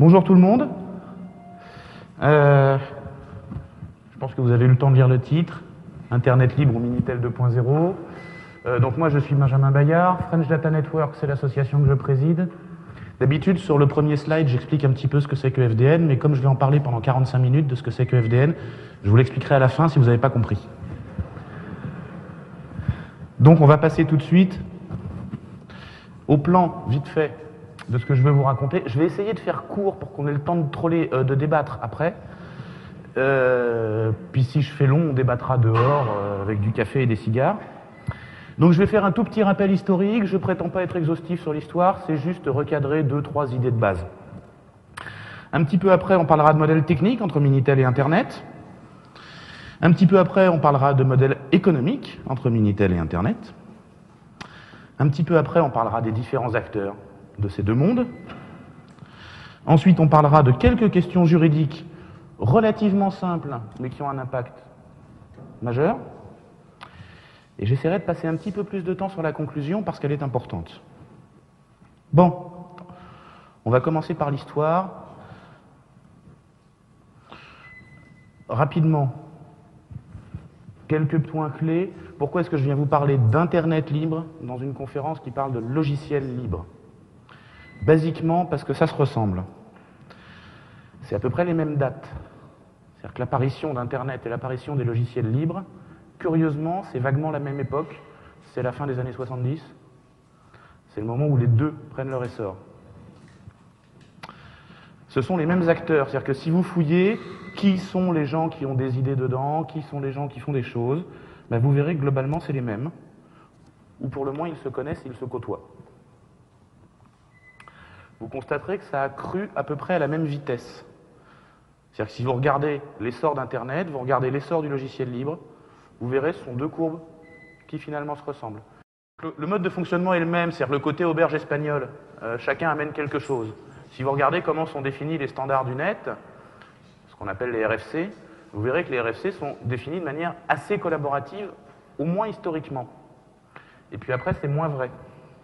Bonjour tout le monde. Je pense que vous avez eu le temps de lire le titre, Internet libre ou Minitel 2.0. Donc moi je suis Benjamin Bayard, French Data Network c'est l'association que je préside. D'habitude sur le premier slide j'explique un petit peu ce que c'est que FDN, mais comme je vais en parler pendant 45 minutes de ce que c'est que FDN, je vous l'expliquerai à la fin si vous n'avez pas compris. Donc on va passer tout de suite au plan vite fait de ce que je veux vous raconter. Je vais essayer de faire court pour qu'on ait le temps de troller, de débattre après. Puis si je fais long, on débattra dehors avec du café et des cigares. Donc je vais faire un tout petit rappel historique. Je ne prétends pas être exhaustif sur l'histoire, c'est juste recadrer 2-3 idées de base. Un petit peu après, on parlera de modèles techniques entre Minitel et Internet. Un petit peu après, on parlera de modèles économiques entre Minitel et Internet. Un petit peu après, on parlera des différents acteurs de ces deux mondes. Ensuite, on parlera de quelques questions juridiques relativement simples, mais qui ont un impact majeur. Et j'essaierai de passer un petit peu plus de temps sur la conclusion parce qu'elle est importante. Bon, on va commencer par l'histoire. Rapidement, quelques points clés. Pourquoi est-ce que je viens vous parler d'Internet libre dans une conférence qui parle de logiciels libres? Basiquement parce que ça se ressemble. C'est à peu près les mêmes dates. C'est-à-dire que l'apparition d'Internet et l'apparition des logiciels libres, curieusement, c'est vaguement la même époque. C'est la fin des années 70. C'est le moment où les deux prennent leur essor. Ce sont les mêmes acteurs. C'est-à-dire que si vous fouillez qui sont les gens qui ont des idées dedans, qui sont les gens qui font des choses, ben vous verrez que globalement, c'est les mêmes. Ou pour le moins, ils se connaissent, ils se côtoient. Vous constaterez que ça a cru à peu près à la même vitesse. C'est-à-dire que si vous regardez l'essor d'Internet, vous regardez l'essor du logiciel libre, vous verrez ce sont deux courbes qui finalement se ressemblent. Le mode de fonctionnement est le même, c'est-à-dire le côté auberge espagnole. Chacun amène quelque chose. Si vous regardez comment sont définis les standards du net, ce qu'on appelle les RFC, vous verrez que les RFC sont définis de manière assez collaborative, au moins historiquement. Et puis après, c'est moins vrai.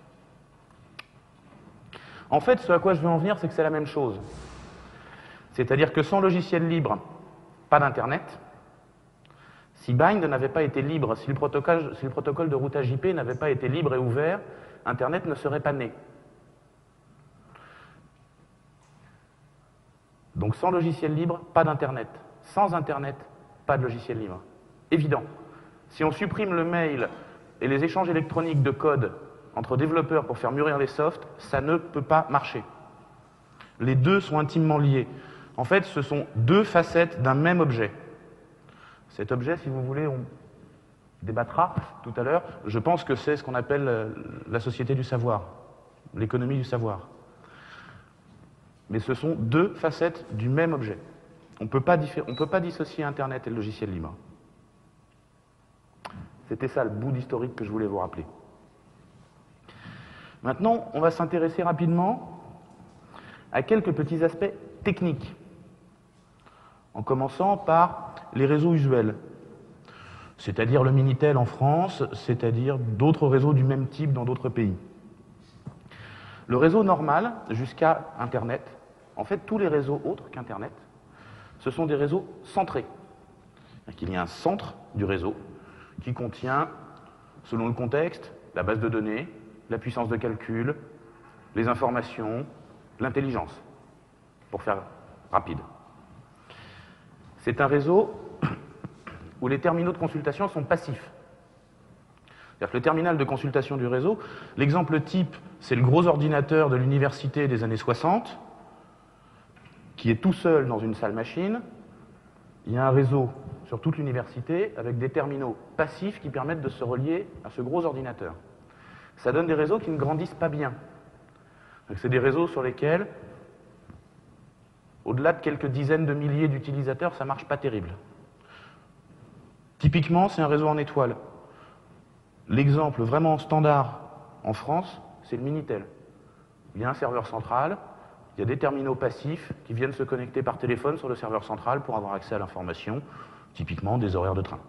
En fait, ce à quoi je veux en venir, c'est que c'est la même chose. C'est-à-dire que sans logiciel libre, pas d'Internet. Si Bind n'avait pas été libre, si le protocole de routage IP n'avait pas été libre et ouvert, Internet ne serait pas né. Donc sans logiciel libre, pas d'Internet. Sans Internet, pas de logiciel libre. Évident. Si on supprime le mail et les échanges électroniques de code entre développeurs pour faire mûrir les softs, ça ne peut pas marcher. Les deux sont intimement liés. En fait, ce sont deux facettes d'un même objet. Cet objet, si vous voulez, on débattra tout à l'heure. Je pense que c'est ce qu'on appelle la société du savoir, l'économie du savoir. Mais ce sont deux facettes du même objet. On ne peut pas dissocier Internet et le logiciel libre. C'était ça le bout d'historique que je voulais vous rappeler. Maintenant, on va s'intéresser rapidement à quelques petits aspects techniques, en commençant par les réseaux usuels, c'est-à-dire le Minitel en France, c'est-à-dire d'autres réseaux du même type dans d'autres pays. Le réseau normal, jusqu'à Internet, en fait, tous les réseaux autres qu'Internet, ce sont des réseaux centrés. C'est-à-dire qu'il y a un centre du réseau qui contient, selon le contexte, la base de données, la puissance de calcul, les informations, l'intelligence, pour faire rapide. C'est un réseau où les terminaux de consultation sont passifs. C'est-à-dire que le terminal de consultation du réseau, l'exemple type, c'est le gros ordinateur de l'université des années 60, qui est tout seul dans une salle machine. Il y a un réseau sur toute l'université avec des terminaux passifs qui permettent de se relier à ce gros ordinateur. Ça donne des réseaux qui ne grandissent pas bien. C'est des réseaux sur lesquels, au-delà de quelques dizaines de milliers d'utilisateurs, ça ne marche pas terrible. Typiquement, c'est un réseau en étoile. L'exemple vraiment standard en France, c'est le Minitel. Il y a un serveur central, il y a des terminaux passifs qui viennent se connecter par téléphone sur le serveur central pour avoir accès à l'information, typiquement des horaires de train.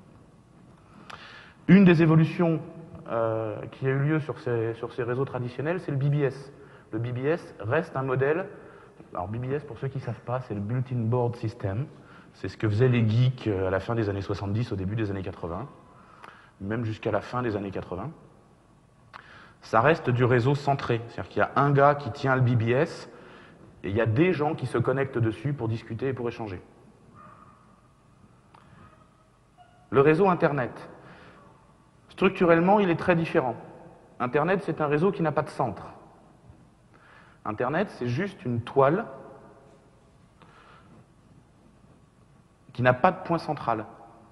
Une des évolutions qui a eu lieu sur ces réseaux traditionnels, c'est le BBS. Le BBS reste un modèle Alors BBS, pour ceux qui ne savent pas, c'est le Bulletin Board System. C'est ce que faisaient les geeks à la fin des années 70, au début des années 80, même jusqu'à la fin des années 80. Ça reste du réseau centré, c'est-à-dire qu'il y a un gars qui tient le BBS, et il y a des gens qui se connectent dessus pour discuter et pour échanger. Le réseau Internet. Structurellement, il est très différent. Internet, c'est un réseau qui n'a pas de centre. Internet, c'est juste une toile qui n'a pas de point central.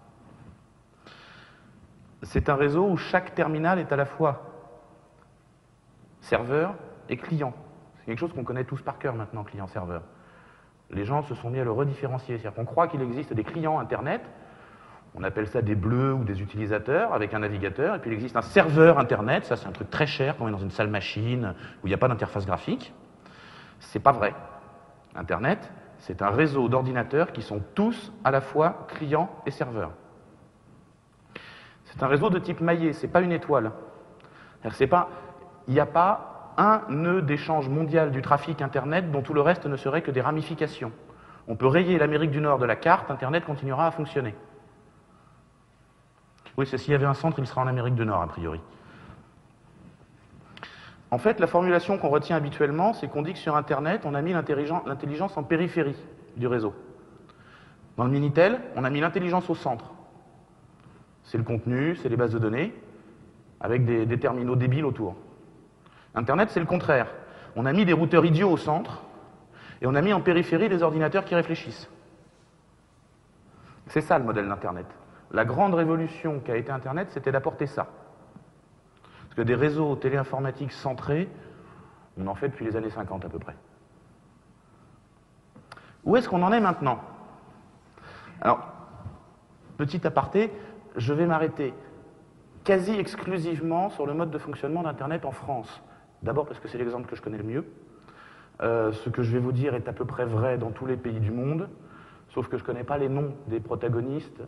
C'est un réseau où chaque terminal est à la fois serveur et client. C'est quelque chose qu'on connaît tous par cœur maintenant, client-serveur. Les gens se sont mis à le redifférencier. C'est-à-dire qu'on croit qu'il existe des clients Internet, on appelle ça des bleus ou des utilisateurs avec un navigateur, et puis il existe un serveur Internet, ça c'est un truc très cher qu'on met dans une salle machine où il n'y a pas d'interface graphique. C'est pas vrai. Internet, c'est un réseau d'ordinateurs qui sont tous à la fois clients et serveurs. C'est un réseau de type maillé, c'est pas une étoile. Il n'y a pas un nœud d'échange mondial du trafic Internet dont tout le reste ne serait que des ramifications. On peut rayer l'Amérique du Nord de la carte, Internet continuera à fonctionner. Oui, s'il y avait un centre, il sera en Amérique du Nord, a priori. En fait, la formulation qu'on retient habituellement, c'est qu'on dit que sur Internet, on a mis l'intelligence en périphérie du réseau. Dans le Minitel, on a mis l'intelligence au centre. C'est le contenu, c'est les bases de données, avec des terminaux débiles autour. Internet, c'est le contraire. On a mis des routeurs idiots au centre, et on a mis en périphérie des ordinateurs qui réfléchissent. C'est ça le modèle d'Internet. La grande révolution qu'a été Internet, c'était d'apporter ça. Parce que des réseaux téléinformatiques centrés, on en fait depuis les années 50 à peu près. Où est-ce qu'on en est maintenant? Alors, petit aparté, je vais m'arrêter quasi exclusivement sur le mode de fonctionnement d'Internet en France. D'abord parce que c'est l'exemple que je connais le mieux. Ce que je vais vous dire est à peu près vrai dans tous les pays du monde, sauf que je ne connais pas les noms des protagonistes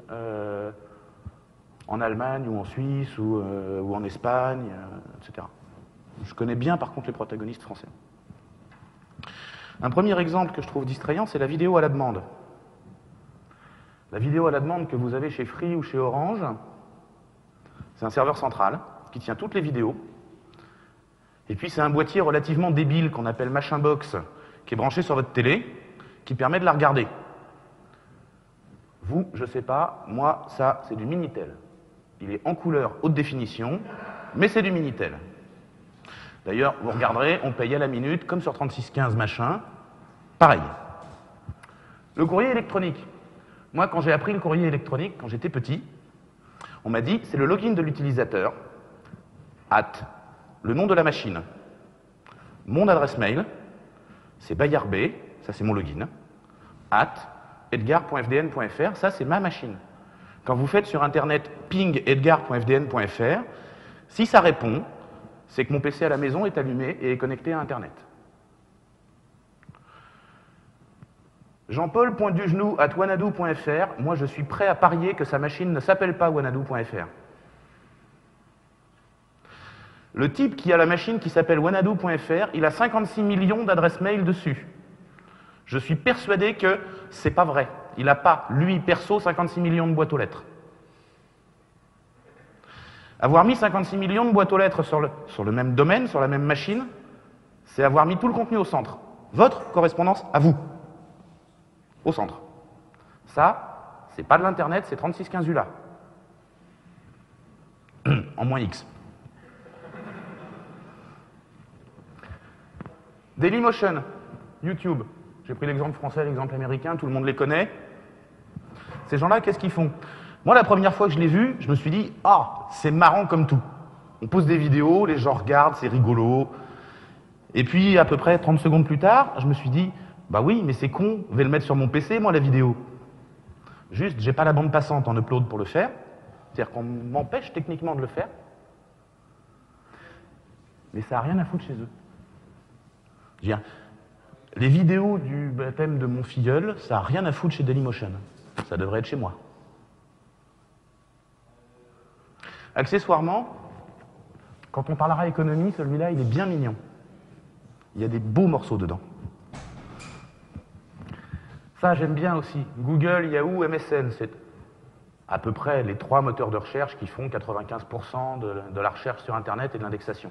en Allemagne ou en Suisse ou en Espagne, etc. Je connais bien par contre les protagonistes français. Un premier exemple que je trouve distrayant, c'est la vidéo à la demande. La vidéo à la demande que vous avez chez Free ou chez Orange, c'est un serveur central qui tient toutes les vidéos. Et puis c'est un boîtier relativement débile qu'on appelle Machin Box, qui est branché sur votre télé, qui permet de la regarder. Vous, je sais pas, moi, ça, c'est du Minitel. Il est en couleur haute définition, mais c'est du Minitel. D'ailleurs, vous regarderez, on paye à la minute, comme sur 3615 machin, pareil. Le courrier électronique. Moi, quand j'ai appris le courrier électronique, quand j'étais petit, on m'a dit, c'est le login de l'utilisateur, le nom de la machine, mon adresse mail, c'est Bayard B, ça c'est mon login, edgar.fdn.fr, ça c'est ma machine. Quand vous faites sur Internet ping edgar.fdn.fr, si ça répond, c'est que mon PC à la maison est allumé et est connecté à Internet. Jean-Paul.dugenou@wanadoo.fr, moi je suis prêt à parier que sa machine ne s'appelle pas wanadoo.fr. Le type qui a la machine qui s'appelle wanadoo.fr, il a 56 millions d'adresses mail dessus. Je suis persuadé que c'est pas vrai. Il n'a pas, lui, perso, 56 millions de boîtes aux lettres. Avoir mis 56 millions de boîtes aux lettres sur le même domaine, sur la même machine, c'est avoir mis tout le contenu au centre. Votre correspondance à vous. Au centre. Ça, c'est pas de l'Internet, c'est 3615 ULA. En moins X. Dailymotion, YouTube. J'ai pris l'exemple français, l'exemple américain, tout le monde les connaît. Ces gens-là, qu'est-ce qu'ils font? Moi, la première fois que je l'ai vu, je me suis dit, ah, c'est marrant comme tout. On pose des vidéos, les gens regardent, c'est rigolo. Et puis, à peu près 30 secondes plus tard, je me suis dit, bah oui, mais c'est con, je vais le mettre sur mon PC, moi, la vidéo. Juste, j'ai pas la bande passante en upload pour le faire. C'est-à-dire qu'on m'empêche techniquement de le faire. Mais ça n'a rien à foutre chez eux. Je veux dire, les vidéos du baptême de mon filleul, ça n'a rien à foutre chez Dailymotion. Ça devrait être chez moi. Accessoirement, quand on parlera économie, celui-là, il est bien mignon. Il y a des beaux morceaux dedans. Ça, j'aime bien aussi. Google, Yahoo, MSN, c'est à peu près les 3 moteurs de recherche qui font 95% de la recherche sur Internet et de l'indexation.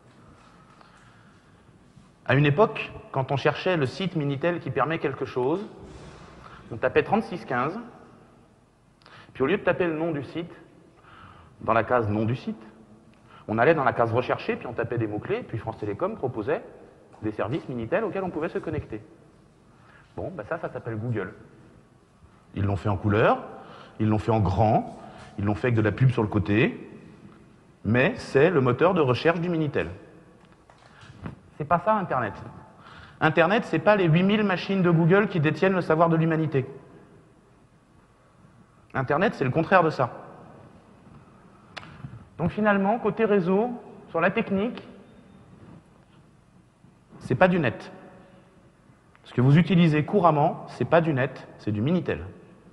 À une époque, quand on cherchait le site Minitel qui permet quelque chose, on tapait 3615, puis au lieu de taper le nom du site, dans la case nom du site, on allait dans la case rechercher, puis on tapait des mots-clés, puis France Télécom proposait des services Minitel auxquels on pouvait se connecter. Bon, ben ça s'appelle Google. Ils l'ont fait en couleur, ils l'ont fait en grand, ils l'ont fait avec de la pub sur le côté, mais c'est le moteur de recherche du Minitel. C'est pas ça, Internet. Internet, c'est pas les 8000 machines de Google qui détiennent le savoir de l'humanité. Internet, c'est le contraire de ça. Donc finalement, côté réseau, sur la technique, c'est pas du net. Ce que vous utilisez couramment, c'est pas du net, c'est du Minitel.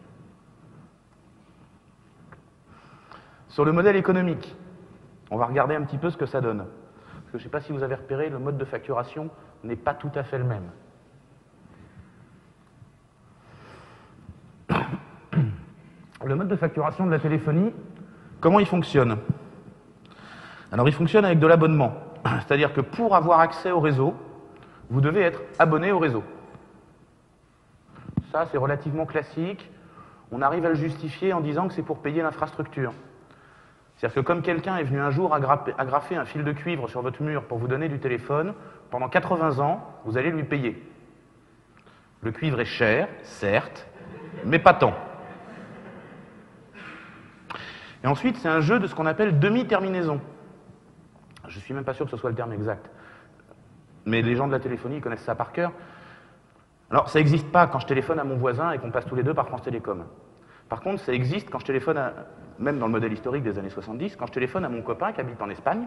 Sur le modèle économique, on va regarder un petit peu ce que ça donne. Parce que je ne sais pas si vous avez repéré, le mode de facturation n'est pas tout à fait le même. Le mode de facturation de la téléphonie, comment il fonctionne? Alors il fonctionne avec de l'abonnement. C'est-à-dire que pour avoir accès au réseau, vous devez être abonné au réseau. Ça, c'est relativement classique. On arrive à le justifier en disant que c'est pour payer l'infrastructure. C'est-à-dire que comme quelqu'un est venu un jour agrafer un fil de cuivre sur votre mur pour vous donner du téléphone, pendant 80 ans, vous allez lui payer. Le cuivre est cher, certes, mais pas tant. Et ensuite, c'est un jeu de ce qu'on appelle demi-terminaison. Je ne suis même pas sûr que ce soit le terme exact. Mais les gens de la téléphonie connaissent ça par cœur. Alors, ça n'existe pas quand je téléphone à mon voisin et qu'on passe tous les deux par France Télécom. Par contre, ça existe quand je téléphone, même dans le modèle historique des années 70, quand je téléphone à mon copain qui habite en Espagne.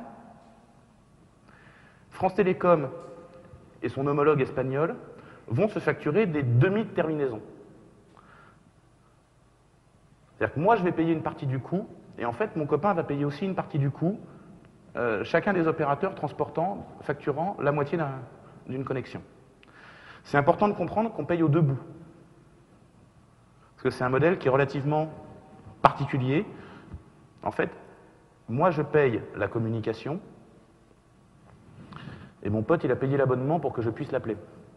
France Télécom et son homologue espagnol vont se facturer des demi-terminaisons. C'est-à-dire que moi, je vais payer une partie du coût, et en fait, mon copain va payer aussi une partie du coût, chacun des opérateurs facturant la moitié d'une connexion. C'est important de comprendre qu'on paye aux deux bouts. Parce que c'est un modèle qui est relativement particulier. En fait, moi je paye la communication, et mon pote il a payé l'abonnement pour que je puisse l'appeler.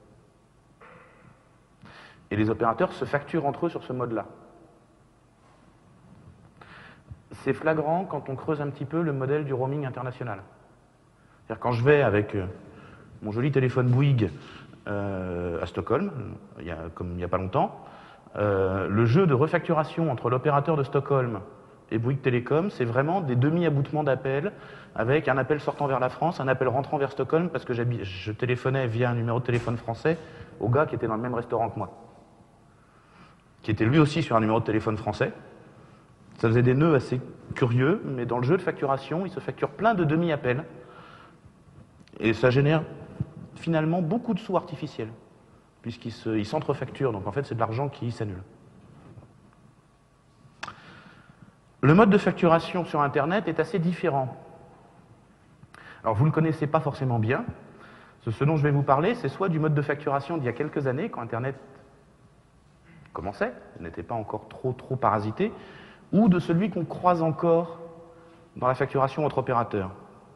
Et les opérateurs se facturent entre eux sur ce mode-là. C'est flagrant quand on creuse un petit peu le modèle du roaming international. C'est-à-dire quand je vais avec mon joli téléphone Bouygues à Stockholm, comme il n'y a pas longtemps, le jeu de refacturation entre l'opérateur de Stockholm et Bouygues Télécom, c'est vraiment des demi-aboutements d'appels, avec un appel sortant vers la France, un appel rentrant vers Stockholm, parce que je téléphonais via un numéro de téléphone français au gars qui était dans le même restaurant que moi, qui était lui aussi sur un numéro de téléphone français. Ça faisait des nœuds assez curieux, mais dans le jeu de facturation, il se facture plein de demi-appels, et ça génère finalement beaucoup de sous artificiels, puisqu'ils s'entrefacturent, donc en fait c'est de l'argent qui s'annule. Le mode de facturation sur Internet est assez différent. Alors vous ne le connaissez pas forcément bien. Ce dont je vais vous parler, c'est soit du mode de facturation d'il y a quelques années, quand Internet commençait, n'était pas encore trop parasité, ou de celui qu'on croise encore dans la facturation entre opérateurs.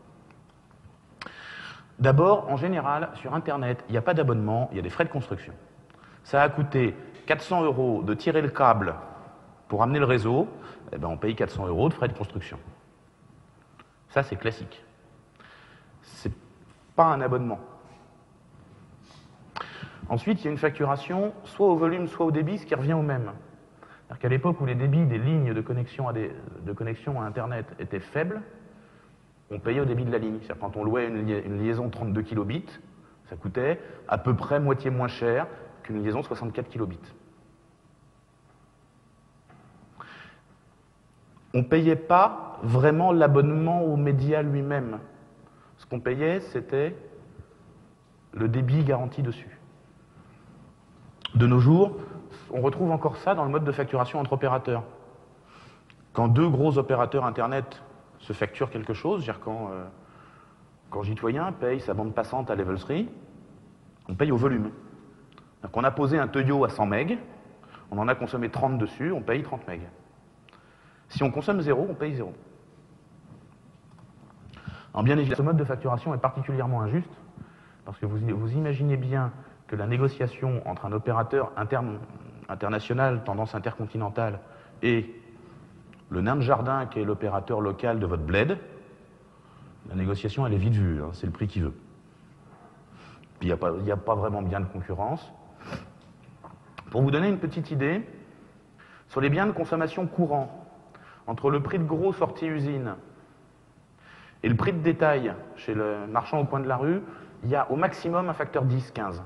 D'abord, en général, sur Internet, il n'y a pas d'abonnement, il y a des frais de construction. Ça a coûté 400 € de tirer le câble pour amener le réseau, eh ben on paye 400 € de frais de construction. Ça, c'est classique. C'est pas un abonnement. Ensuite, il y a une facturation soit au volume, soit au débit, ce qui revient au même. C'est-à-dire qu'à l'époque où les débits des lignes de connexion à Internet étaient faibles, on payait au débit de la ligne. C'est-à-dire quand on louait une liaison 32 kilobits, ça coûtait à peu près moitié moins cher qu'une liaison 64 kilobits. On ne payait pas vraiment l'abonnement au média lui-même. Ce qu'on payait, c'était le débit garanti dessus. De nos jours, on retrouve encore ça dans le mode de facturation entre opérateurs. Quand deux gros opérateurs Internet se facturent quelque chose, c'est-à-dire quand Gitoyen paye sa bande passante à Level 3, on paye au volume. Donc on a posé un tuyau à 100 MB, on en a consommé 30 dessus, on paye 30 MB. Si on consomme 0, on paye 0. Alors bien évidemment, ce mode de facturation est particulièrement injuste, parce que vous imaginez bien que la négociation entre un opérateur international, tendance intercontinentale, et le nain de jardin qui est l'opérateur local de votre bled, la négociation elle est vite vue, hein, c'est le prix qu'il veut. Puis il n'y a pas vraiment bien de concurrence. Pour vous donner une petite idée, sur les biens de consommation courants, entre le prix de gros sortie usine et le prix de détail chez le marchand au coin de la rue, il y a au maximum un facteur 10-15.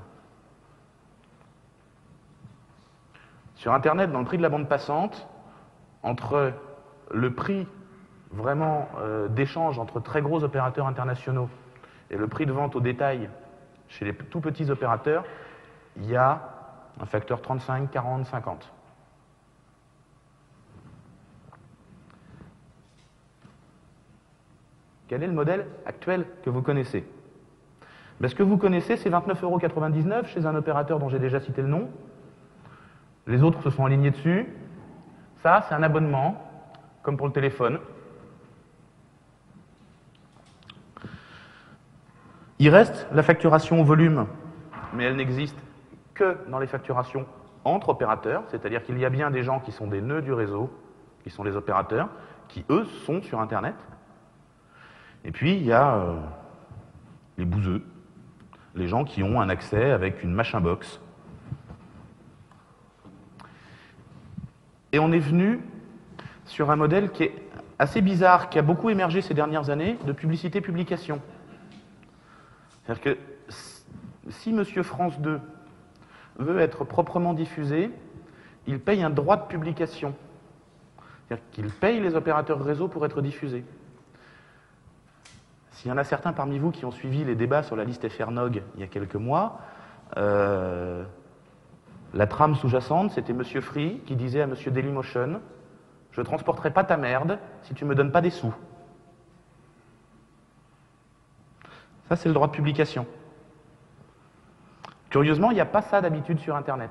Sur Internet, dans le prix de la bande passante, entre le prix vraiment d'échange entre très gros opérateurs internationaux et le prix de vente au détail chez les tout petits opérateurs, il y a un facteur 35, 40, 50. Quel est le modèle actuel que vous connaissez? Ben, ce que vous connaissez, c'est 29,99 € chez un opérateur dont j'ai déjà cité le nom. Les autres se sont alignés dessus. Ça, c'est un abonnement, comme pour le téléphone. Il reste la facturation au volume, mais elle n'existe que dans les facturations entre opérateurs, c'est-à-dire qu'il y a bien des gens qui sont des nœuds du réseau, qui sont les opérateurs, qui, eux, sont sur Internet. Et puis, il y a les bouseux, les gens qui ont un accès avec une machin box. Et on est venu sur un modèle qui est assez bizarre, qui a beaucoup émergé ces dernières années, de publicité-publication. C'est-à-dire que si Monsieur France 2 veut être proprement diffusé, il paye un droit de publication. C'est-à-dire qu'il paye les opérateurs réseau pour être diffusés. S'il y en a certains parmi vous qui ont suivi les débats sur la liste FRNOG il y a quelques mois, la trame sous-jacente, c'était Monsieur Free qui disait à Monsieur Dailymotion « Je ne transporterai pas ta merde si tu ne me donnes pas des sous. » Ça, c'est le droit de publication. Curieusement, il n'y a pas ça d'habitude sur Internet.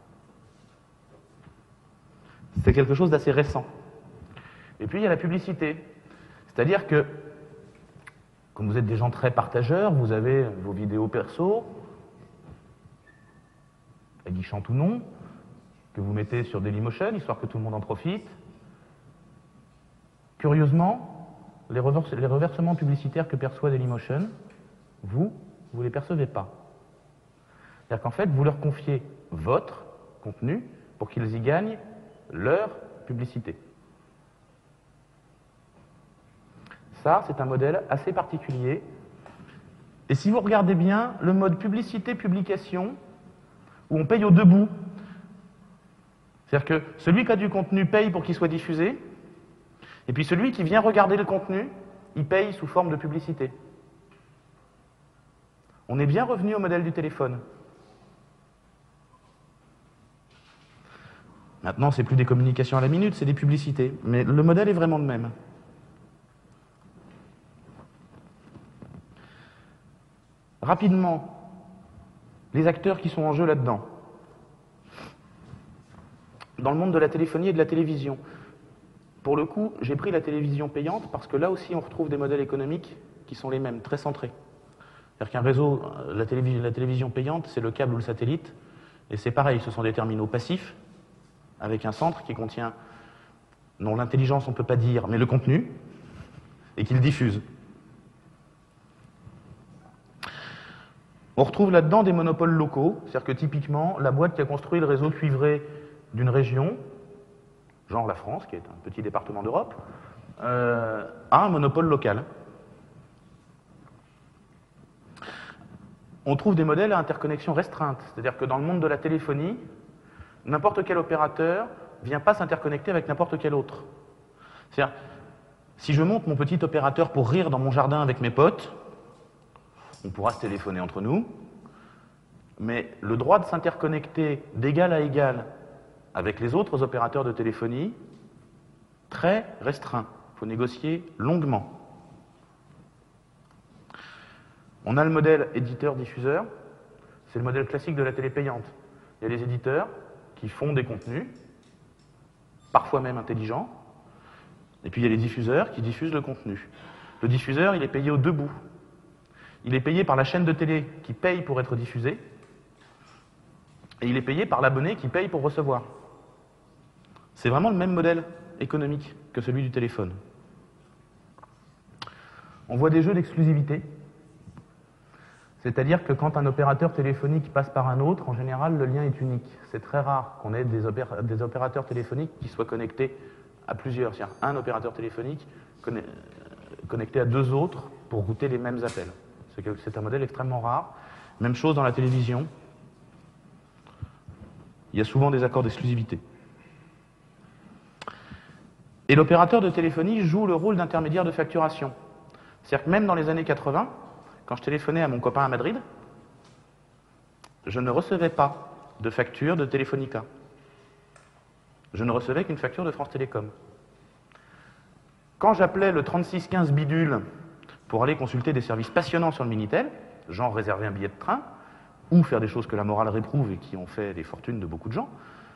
C'est quelque chose d'assez récent. Et puis, il y a la publicité. C'est-à-dire que, comme vous êtes des gens très partageurs, vous avez vos vidéos perso, aguichantes ou non, que vous mettez sur Dailymotion, histoire que tout le monde en profite. Curieusement, les reversements publicitaires que perçoit Dailymotion, vous ne les percevez pas. C'est-à-dire qu'en fait, vous leur confiez votre contenu pour qu'ils y gagnent leur publicité. Ça, c'est un modèle assez particulier. Et si vous regardez bien, le mode publicité-publication, où on paye au debout, c'est-à-dire que celui qui a du contenu paye pour qu'il soit diffusé, et puis celui qui vient regarder le contenu, il paye sous forme de publicité. On est bien revenu au modèle du téléphone. Maintenant, c'est plus des communications à la minute, c'est des publicités. Mais le modèle est vraiment le même. Rapidement, les acteurs qui sont en jeu là-dedans. Dans le monde de la téléphonie et de la télévision. Pour le coup, j'ai pris la télévision payante parce que là aussi, on retrouve des modèles économiques qui sont les mêmes, très centrés. C'est-à-dire qu'un réseau, la télévision payante, c'est le câble ou le satellite, et c'est pareil, ce sont des terminaux passifs, avec un centre qui contient, non l'intelligence on ne peut pas dire, mais le contenu, et qui le diffuse. On retrouve là-dedans des monopoles locaux, c'est-à-dire que typiquement, la boîte qui a construit le réseau cuivré d'une région, genre la France, qui est un petit département d'Europe, a un monopole local. On trouve des modèles à interconnexion restreinte, c'est-à-dire que dans le monde de la téléphonie, n'importe quel opérateur ne vient pas s'interconnecter avec n'importe quel autre. C'est-à-dire, si je monte mon petit opérateur pour rire dans mon jardin avec mes potes, on pourra se téléphoner entre nous, mais le droit de s'interconnecter d'égal à égal avec les autres opérateurs de téléphonie, très restreint. Il faut négocier longuement. On a le modèle éditeur-diffuseur, c'est le modèle classique de la télé payante. Il y a les éditeurs qui font des contenus, parfois même intelligents, et puis il y a les diffuseurs qui diffusent le contenu. Le diffuseur, il est payé aux deux bouts. Il est payé par la chaîne de télé qui paye pour être diffusée, et il est payé par l'abonné qui paye pour recevoir. C'est vraiment le même modèle économique que celui du téléphone. On voit des jeux d'exclusivité, c'est-à-dire que quand un opérateur téléphonique passe par un autre, en général, le lien est unique. C'est très rare qu'on ait des opérateurs téléphoniques qui soient connectés à plusieurs. C'est-à-dire un opérateur téléphonique connecté à deux autres pour router les mêmes appels. C'est un modèle extrêmement rare. Même chose dans la télévision. Il y a souvent des accords d'exclusivité. Et l'opérateur de téléphonie joue le rôle d'intermédiaire de facturation. C'est-à-dire que même dans les années 80, quand je téléphonais à mon copain à Madrid, je ne recevais pas de facture de Telefónica. Je ne recevais qu'une facture de France Télécom. Quand j'appelais le 3615 bidule pour aller consulter des services passionnants sur le Minitel, genre réserver un billet de train, ou faire des choses que la morale réprouve et qui ont fait les fortunes de beaucoup de gens,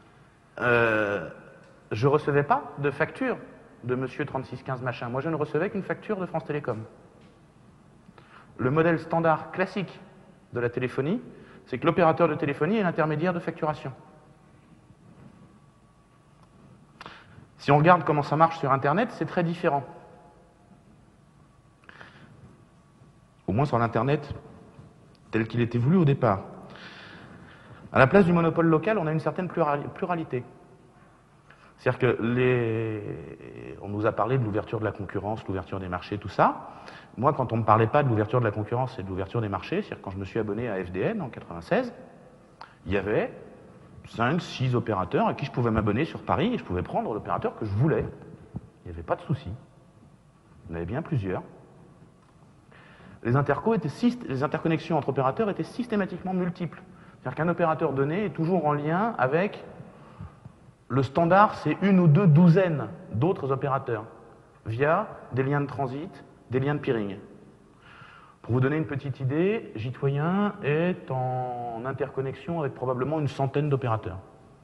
je ne recevais pas de facture de monsieur 3615 machin. Moi, je ne recevais qu'une facture de France Télécom. Le modèle standard classique de la téléphonie, c'est que l'opérateur de téléphonie est l'intermédiaire de facturation. Si on regarde comment ça marche sur Internet, c'est très différent. Au moins sur l'Internet tel qu'il était voulu au départ. À la place du monopole local, on a une certaine pluralité. C'est-à-dire que on nous a parlé de l'ouverture de la concurrence, l'ouverture des marchés, tout ça. Moi, quand on ne me parlait pas de l'ouverture de la concurrence et de l'ouverture des marchés, c'est-à-dire quand je me suis abonné à FDN en 96, il y avait 5, 6 opérateurs à qui je pouvais m'abonner sur Paris et je pouvais prendre l'opérateur que je voulais. Il n'y avait pas de souci. Il y en avait bien plusieurs. Les interconnexions entre opérateurs étaient systématiquement multiples. C'est-à-dire qu'un opérateur donné est toujours en lien avec le standard, c'est une ou deux douzaines d'autres opérateurs, via des liens de transit, des liens de peering. Pour vous donner une petite idée, Gitoyen est en interconnexion avec probablement une centaine d'opérateurs.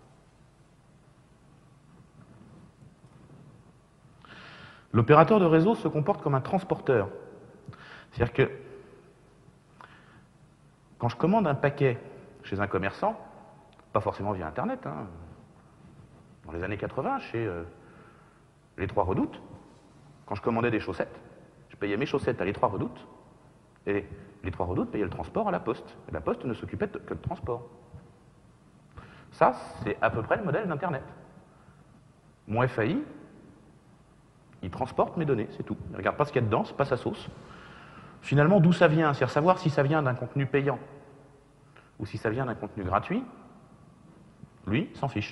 L'opérateur de réseau se comporte comme un transporteur. C'est-à-dire que quand je commande un paquet chez un commerçant, pas forcément via Internet, hein, dans les années 80, chez les Trois Redoutes, quand je commandais des chaussettes, je payais mes chaussettes à les Trois Redoutes, et les Trois Redoutes payaient le transport à la Poste. Et la Poste ne s'occupait que de transport. Ça, c'est à peu près le modèle d'Internet. Mon FAI, il transporte mes données, c'est tout. Il ne regarde pas ce qu'il y a dedans, c'est pas sa sauce. Finalement, d'où ça vient? C'est-à-dire savoir si ça vient d'un contenu payant ou si ça vient d'un contenu gratuit, lui, s'en fiche.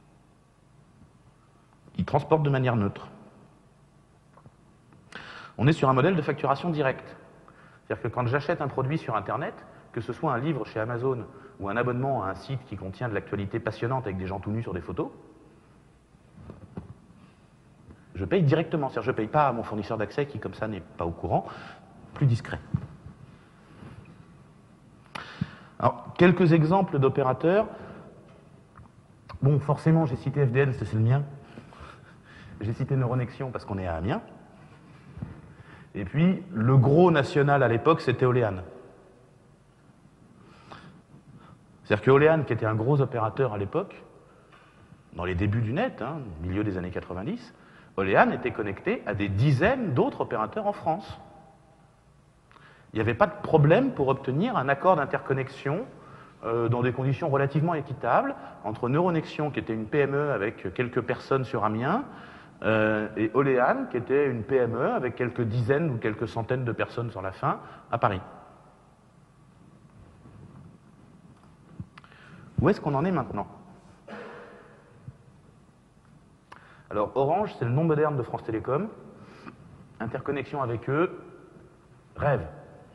Il transporte de manière neutre. On est sur un modèle de facturation directe. C'est-à-dire que quand j'achète un produit sur Internet, que ce soit un livre chez Amazon ou un abonnement à un site qui contient de l'actualité passionnante avec des gens tout nus sur des photos, je paye directement. C'est-à-dire que je ne paye pas à mon fournisseur d'accès qui, comme ça, n'est pas au courant, plus discret. Alors, quelques exemples d'opérateurs. Bon, forcément, j'ai cité FDN, c'est le mien. J'ai cité Neuronexion parce qu'on est à Amiens. Et puis, le gros national à l'époque, c'était Olean. C'est-à-dire que Olean, qui était un gros opérateur à l'époque, dans les débuts du net, milieu des années 90, Olean était connecté à des dizaines d'autres opérateurs en France. Il n'y avait pas de problème pour obtenir un accord d'interconnexion dans des conditions relativement équitables entre Neuronexion, qui était une PME avec quelques personnes sur Amiens, et Olean, qui était une PME avec quelques dizaines ou quelques centaines de personnes sur la fin, à Paris. Où est-ce qu'on en est maintenant? Alors, Orange, c'est le nom moderne de France Télécom. Interconnexion avec eux, rêve.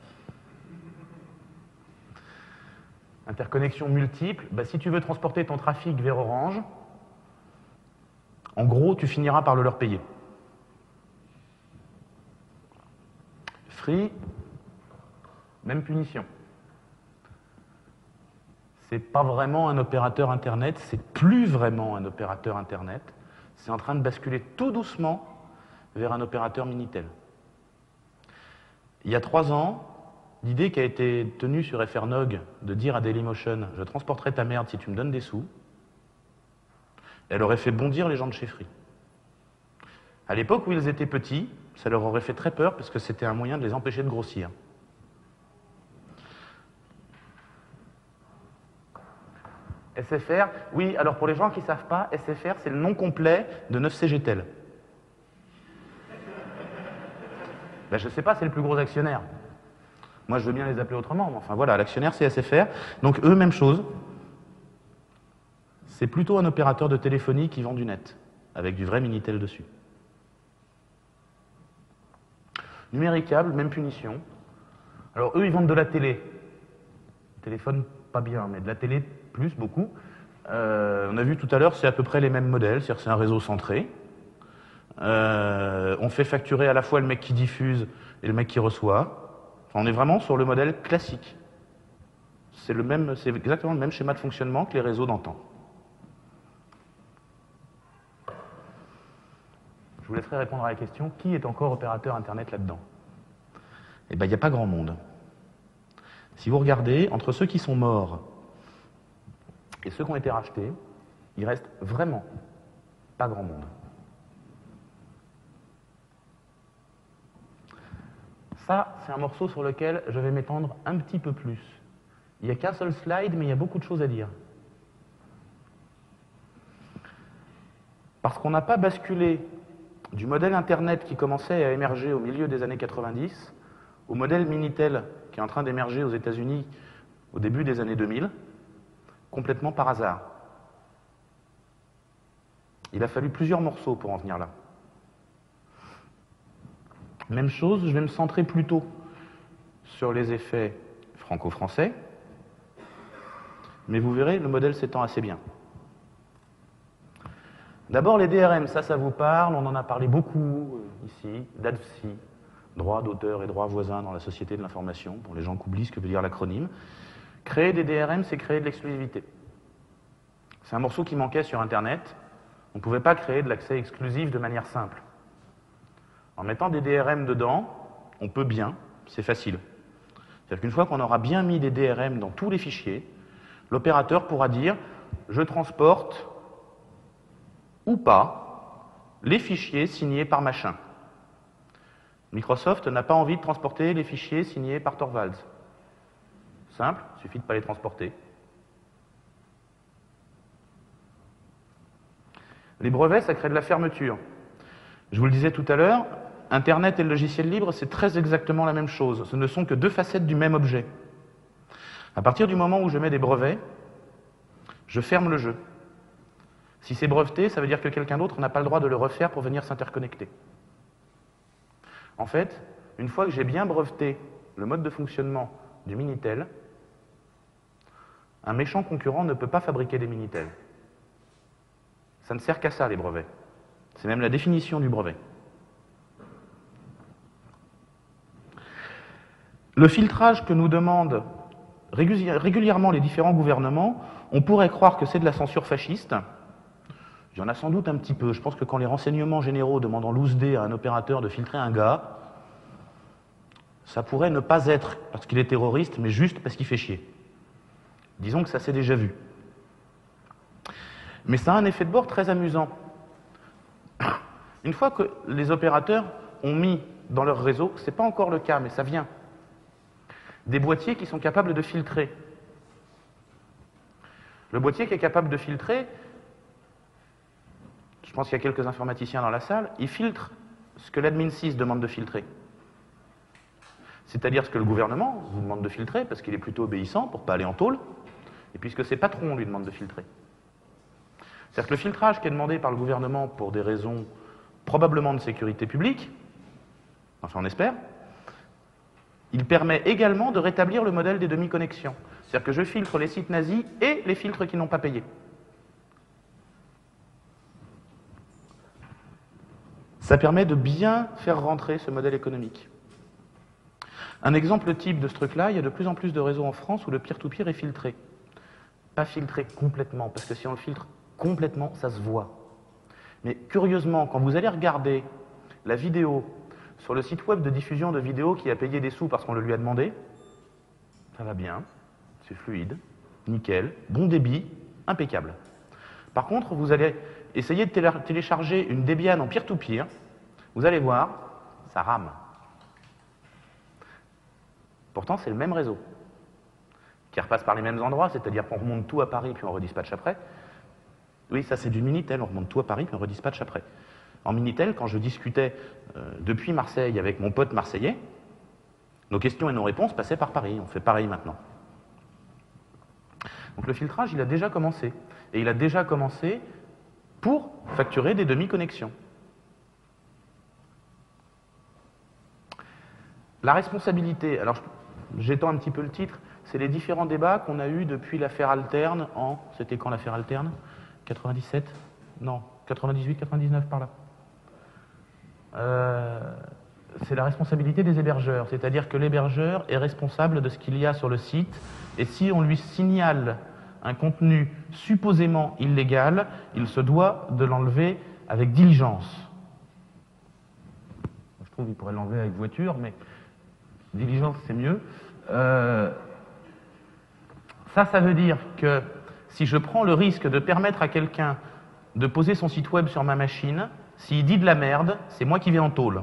Interconnexion multiple, si tu veux transporter ton trafic vers Orange, en gros, tu finiras par le leur payer. Free, même punition. c'est pas vraiment un opérateur Internet, c'est plus vraiment un opérateur Internet. C'est en train de basculer tout doucement vers un opérateur Minitel. Il y a 3 ans, l'idée qui a été tenue sur FRNOG de dire à Dailymotion « Je transporterai ta merde si tu me donnes des sous », elle aurait fait bondir les gens de chez Free. À l'époque où ils étaient petits, ça leur aurait fait très peur parce que c'était un moyen de les empêcher de grossir. SFR, oui, alors pour les gens qui ne savent pas, SFR, c'est le nom complet de 9CGTEL. Ben, je ne sais pas, c'est le plus gros actionnaire. Moi, je veux bien les appeler autrement, mais enfin voilà, l'actionnaire, c'est SFR. Donc eux, même chose. C'est plutôt un opérateur de téléphonie qui vend du net, avec du vrai Minitel dessus. Numéricable, même punition. Alors eux, ils vendent de la télé. Téléphone, pas bien, mais de la télé, plus, beaucoup. On a vu tout à l'heure, c'est à peu près les mêmes modèles, c'est-à-dire c'est un réseau centré. On fait facturer à la fois le mec qui diffuse et le mec qui reçoit. Enfin, on est vraiment sur le modèle classique. C'est exactement le même schéma de fonctionnement que les réseaux d'antan. Je vous laisserai répondre à la question, qui est encore opérateur Internet là-dedans? Eh bien, il n'y a pas grand monde. Si vous regardez, entre ceux qui sont morts et ceux qui ont été rachetés, il reste vraiment pas grand monde. Ça, c'est un morceau sur lequel je vais m'étendre un petit peu plus. Il n'y a qu'un seul slide, mais il y a beaucoup de choses à dire. Parce qu'on n'a pas basculé du modèle Internet qui commençait à émerger au milieu des années 90 au modèle Minitel qui est en train d'émerger aux États-Unis au début des années 2000, complètement par hasard. Il a fallu plusieurs morceaux pour en venir là. Même chose, je vais me centrer plutôt sur les effets franco-français, mais vous verrez, le modèle s'étend assez bien. D'abord, les DRM, ça vous parle, on en a parlé beaucoup ici, DADFSI, droit d'auteur et droit voisin dans la société de l'information, pour les gens qui oublient ce que veut dire l'acronyme. Créer des DRM, c'est créer de l'exclusivité. C'est un morceau qui manquait sur Internet. On ne pouvait pas créer de l'accès exclusif de manière simple. En mettant des DRM dedans, on peut bien, c'est facile. C'est-à-dire qu'une fois qu'on aura bien mis des DRM dans tous les fichiers, l'opérateur pourra dire « je transporte ou pas les fichiers signés par machin ». Microsoft n'a pas envie de transporter les fichiers signés par Torvalds. Simple, il suffit de ne pas les transporter. Les brevets, ça crée de la fermeture. Je vous le disais tout à l'heure, Internet et le logiciel libre, c'est très exactement la même chose. Ce ne sont que deux facettes du même objet. À partir du moment où je mets des brevets, je ferme le jeu. Si c'est breveté, ça veut dire que quelqu'un d'autre n'a pas le droit de le refaire pour venir s'interconnecter. En fait, une fois que j'ai bien breveté le mode de fonctionnement du Minitel, un méchant concurrent ne peut pas fabriquer des Minitel. Ça ne sert qu'à ça, les brevets. C'est même la définition du brevet. Le filtrage que nous demandent régulièrement les différents gouvernements, on pourrait croire que c'est de la censure fasciste. Il y en a sans doute un petit peu. Je pense que quand les renseignements généraux demandent en loose day à un opérateur de filtrer un gars, ça pourrait ne pas être parce qu'il est terroriste, mais juste parce qu'il fait chier. Disons que ça s'est déjà vu. Mais ça a un effet de bord très amusant. Une fois que les opérateurs ont mis dans leur réseau, ce n'est pas encore le cas, mais ça vient, des boîtiers qui sont capables de filtrer. Le boîtier qui est capable de filtrer, je pense qu'il y a quelques informaticiens dans la salle, il filtre ce que l'admin 6 demande de filtrer. C'est-à-dire ce que le gouvernement vous demande de filtrer, parce qu'il est plutôt obéissant pour ne pas aller en tôle, et puisque ses patrons lui demandent de filtrer. C'est-à-dire que le filtrage qui est demandé par le gouvernement pour des raisons probablement de sécurité publique, enfin on espère, il permet également de rétablir le modèle des demi-connexions. C'est-à-dire que je filtre les sites nazis et les filtres qui n'ont pas payé. Ça permet de bien faire rentrer ce modèle économique. Un exemple type de ce truc-là, il y a de plus en plus de réseaux en France où le peer-to-peer est filtré. pas filtrer complètement, parce que si on le filtre complètement, ça se voit. Mais curieusement, quand vous allez regarder la vidéo sur le site web de diffusion de vidéos qui a payé des sous parce qu'on le lui a demandé, ça va bien, c'est fluide, nickel, bon débit, impeccable. Par contre, vous allez essayer de télécharger une Debian en peer-to-peer, vous allez voir, ça rame. Pourtant, c'est le même réseau, qui repasse par les mêmes endroits, c'est-à-dire qu'on remonte tout à Paris puis on redispatche après. Oui, ça c'est du Minitel, on remonte tout à Paris puis on redispatche après. En Minitel, quand je discutais depuis Marseille avec mon pote marseillais, nos questions et nos réponses passaient par Paris. On fait pareil maintenant. Donc le filtrage, il a déjà commencé. Et il a déjà commencé pour facturer des demi-connexions. La responsabilité, alors j'étends un petit peu le titre, c'est les différents débats qu'on a eus depuis l'affaire Alterne en... C'était quand l'affaire Alterne 97? Non, 98, 99 par là. C'est la responsabilité des hébergeurs, c'est-à-dire que l'hébergeur est responsable de ce qu'il y a sur le site, et si on lui signale un contenu supposément illégal, il se doit de l'enlever avec diligence. Je trouve qu'il pourrait l'enlever avec voiture, mais diligence c'est mieux. Ça veut dire que si je prends le risque de permettre à quelqu'un de poser son site web sur ma machine, s'il dit de la merde, c'est moi qui vais en tôle.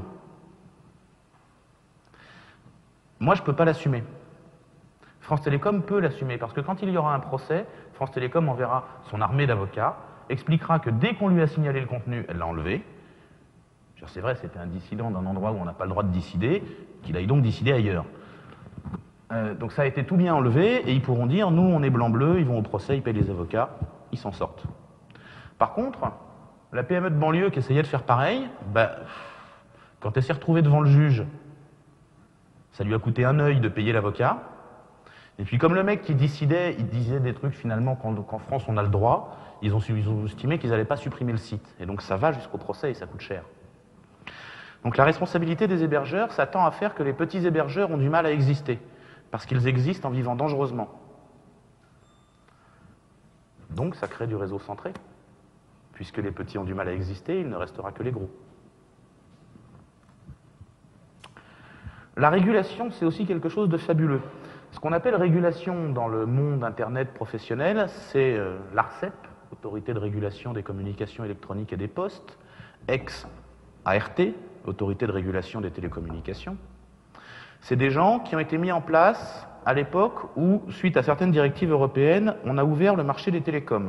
Moi, je ne peux pas l'assumer. France Télécom peut l'assumer, parce que quand il y aura un procès, France Télécom enverra son armée d'avocats, expliquera que dès qu'on lui a signalé le contenu, elle l'a enlevé. C'est vrai, c'était un dissident d'un endroit où on n'a pas le droit de décider, qu'il aille donc décider ailleurs. Donc ça a été tout bien enlevé, et ils pourront dire, nous, on est blanc-bleu, ils vont au procès, ils payent les avocats, ils s'en sortent. Par contre, la PME de banlieue qui essayait de faire pareil, quand elle s'est retrouvée devant le juge, ça lui a coûté un œil de payer l'avocat. Et puis comme le mec qui décidait, il disait des trucs finalement qu'en France on a le droit, ils ont estimé qu'ils n'allaient pas supprimer le site. Et donc ça va jusqu'au procès et ça coûte cher. Donc la responsabilité des hébergeurs, ça tend à faire que les petits hébergeurs ont du mal à exister, parce qu'ils existent en vivant dangereusement. Donc ça crée du réseau centré. Puisque les petits ont du mal à exister, il ne restera que les gros. La régulation, c'est aussi quelque chose de fabuleux. Ce qu'on appelle régulation dans le monde Internet professionnel, c'est l'ARCEP, Autorité de régulation des communications électroniques et des postes, ex-ART, Autorité de régulation des télécommunications. C'est des gens qui ont été mis en place à l'époque où, suite à certaines directives européennes, on a ouvert le marché des télécoms.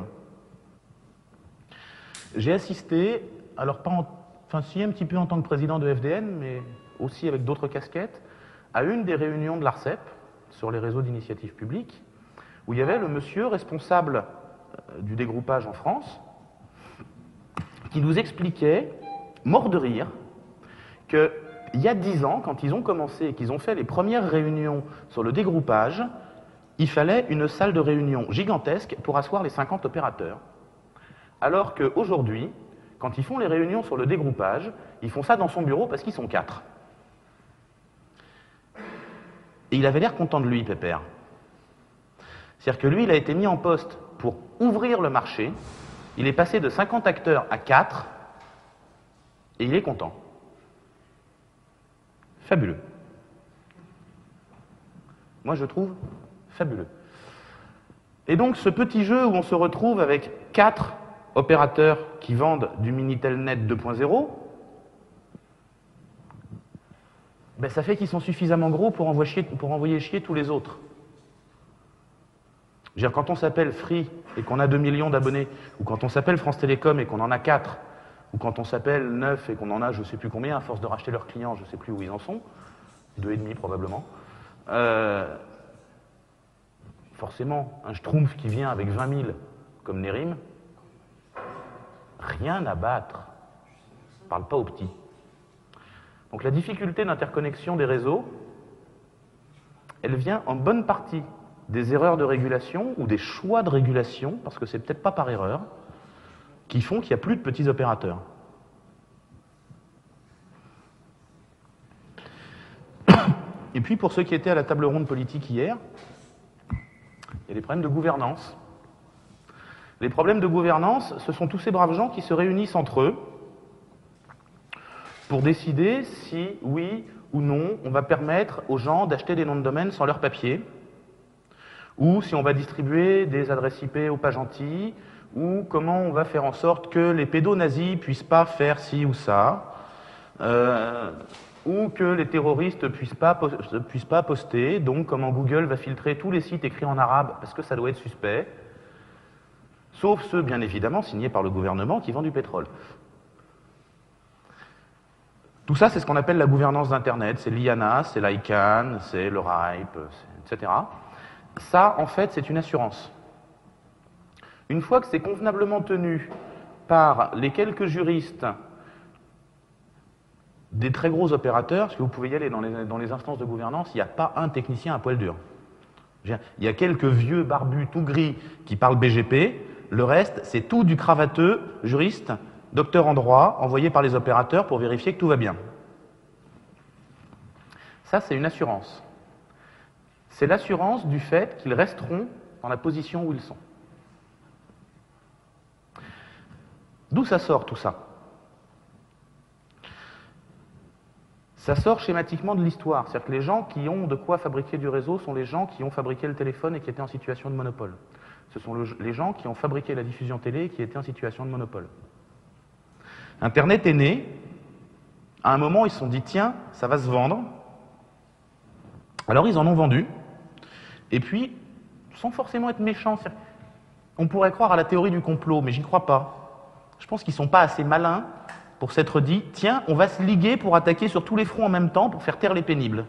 J'ai assisté, alors si un petit peu en tant que président de FDN, mais aussi avec d'autres casquettes, à une des réunions de l'ARCEP, sur les réseaux d'initiative publique, où il y avait le monsieur responsable du dégroupage en France, qui nous expliquait, mort de rire, qu'il y a 10 ans, quand ils ont commencé et qu'ils ont fait les premières réunions sur le dégroupage, il fallait une salle de réunion gigantesque pour asseoir les 50 opérateurs. Alors qu'aujourd'hui, quand ils font les réunions sur le dégroupage, ils font ça dans son bureau parce qu'ils sont 4. Et il avait l'air content de lui, Pépère. C'est-à-dire que lui, il a été mis en poste pour ouvrir le marché, il est passé de 50 acteurs à 4, et il est content. Fabuleux. Moi, je trouve fabuleux. Et donc, ce petit jeu où on se retrouve avec 4 opérateurs qui vendent du Minitel-Net 2.0, ça fait qu'ils sont suffisamment gros pour envoyer chier tous les autres. Je veux dire, quand on s'appelle Free et qu'on a 2 millions d'abonnés, ou quand on s'appelle France Télécom et qu'on en a 4, ou quand on s'appelle Neuf et qu'on en a je ne sais plus combien, à force de racheter leurs clients, je ne sais plus où ils en sont, 2,5 probablement, forcément, un schtroumpf qui vient avec 20 000 comme Nérim, rien à battre. On ne parle pas aux petits. Donc la difficulté d'interconnexion des réseaux, elle vient en bonne partie des erreurs de régulation ou des choix de régulation, parce que c'est peut-être pas par erreur, qui font qu'il n'y a plus de petits opérateurs. Et puis, pour ceux qui étaient à la table ronde politique hier, il y a des problèmes de gouvernance. Les problèmes de gouvernance, ce sont tous ces braves gens qui se réunissent entre eux pour décider si, oui ou non, on va permettre aux gens d'acheter des noms de domaine sans leur papier, ou si on va distribuer des adresses IP aux pas gentils, ou comment on va faire en sorte que les pédos-nazis puissent pas faire ci ou ça, ou que les terroristes puissent pas poster, donc comment Google va filtrer tous les sites écrits en arabe, parce que ça doit être suspect, sauf ceux, bien évidemment, signés par le gouvernement qui vend du pétrole. Tout ça, c'est ce qu'on appelle la gouvernance d'Internet, c'est l'IANA, c'est l'ICANN, c'est le RIPE, etc. Ça, en fait, c'est une assurance. Une fois que c'est convenablement tenu par les quelques juristes des très gros opérateurs, parce que vous pouvez y aller dans les instances de gouvernance, il n'y a pas un technicien à poil dur. Il y a quelques vieux barbus tout gris qui parlent BGP, le reste, c'est tout du cravateux, juriste, docteur en droit, envoyé par les opérateurs pour vérifier que tout va bien. Ça, c'est une assurance. C'est l'assurance du fait qu'ils resteront dans la position où ils sont. D'où ça sort tout ça? Ça sort schématiquement de l'histoire. C'est-à-dire que les gens qui ont de quoi fabriquer du réseau sont les gens qui ont fabriqué le téléphone et qui étaient en situation de monopole. Ce sont les gens qui ont fabriqué la diffusion télé et qui étaient en situation de monopole. Internet est né. À un moment, ils se sont dit, tiens, ça va se vendre. Alors, ils en ont vendu. Et puis, sans forcément être méchants, on pourrait croire à la théorie du complot, mais j'y crois pas. Je pense qu'ils ne sont pas assez malins pour s'être dit, tiens, on va se liguer pour attaquer sur tous les fronts en même temps pour faire taire les pénibles.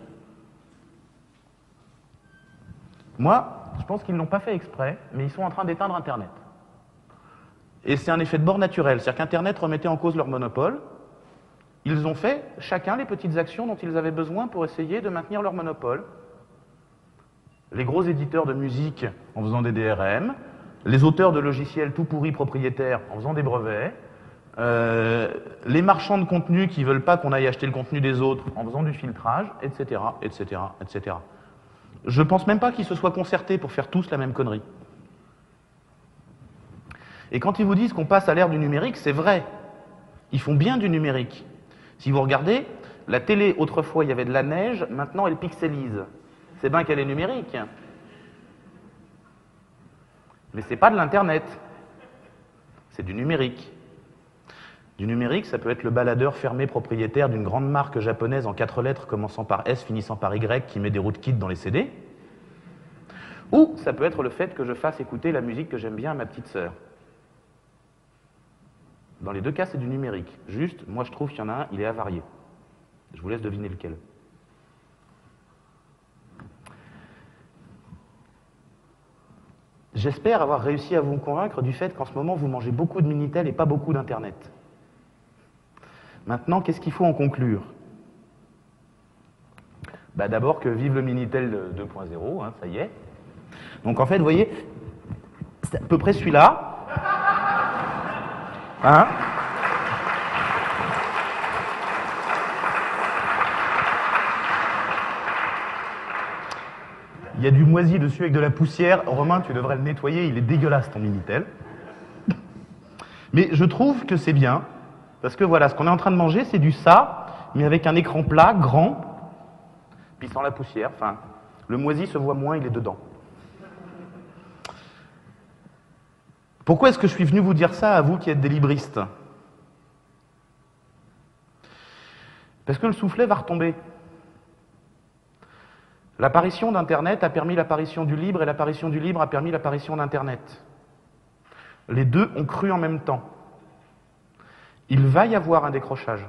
Moi, je pense qu'ils ne l'ont pas fait exprès, mais ils sont en train d'éteindre Internet. Et c'est un effet de bord naturel, c'est-à-dire qu'Internet remettait en cause leur monopole. Ils ont fait chacun les petites actions dont ils avaient besoin pour essayer de maintenir leur monopole. Les gros éditeurs de musique en faisant des DRM, les auteurs de logiciels tout pourris propriétaires en faisant des brevets, les marchands de contenu qui ne veulent pas qu'on aille acheter le contenu des autres en faisant du filtrage, etc., etc., etc. Je ne pense même pas qu'ils se soient concertés pour faire tous la même connerie. Et quand ils vous disent qu'on passe à l'ère du numérique, c'est vrai. Ils font bien du numérique. Si vous regardez, la télé, autrefois, il y avait de la neige, maintenant, elle pixelise. C'est bien qu'elle est numérique. Mais c'est pas de l'Internet. C'est du numérique. Du numérique, ça peut être le baladeur fermé propriétaire d'une grande marque japonaise en 4 lettres commençant par S, finissant par Y, qui met des rootkits dans les CD. Ou ça peut être le fait que je fasse écouter la musique que j'aime bien à ma petite sœur. Dans les deux cas, c'est du numérique. Juste, moi je trouve qu'il y en a un, il est avarié. Je vous laisse deviner lequel. J'espère avoir réussi à vous convaincre du fait qu'en ce moment, vous mangez beaucoup de Minitel et pas beaucoup d'Internet. Maintenant, qu'est-ce qu'il faut en conclure? D'abord que vive le Minitel 2.0, hein, ça y est. Donc en fait, vous voyez, c'est à peu près celui-là. Hein? Il y a du moisi dessus avec de la poussière. Romain, tu devrais le nettoyer, il est dégueulasse ton Minitel. Mais je trouve que c'est bien, parce que voilà, ce qu'on est en train de manger, c'est du ça, mais avec un écran plat, grand, puis sans la poussière. Enfin, le moisi se voit moins, il est dedans. Pourquoi est-ce que je suis venu vous dire ça, à vous qui êtes des libristes? Parce que le soufflet va retomber. L'apparition d'Internet a permis l'apparition du libre, et l'apparition du libre a permis l'apparition d'Internet. Les deux ont cru en même temps. Il va y avoir un décrochage.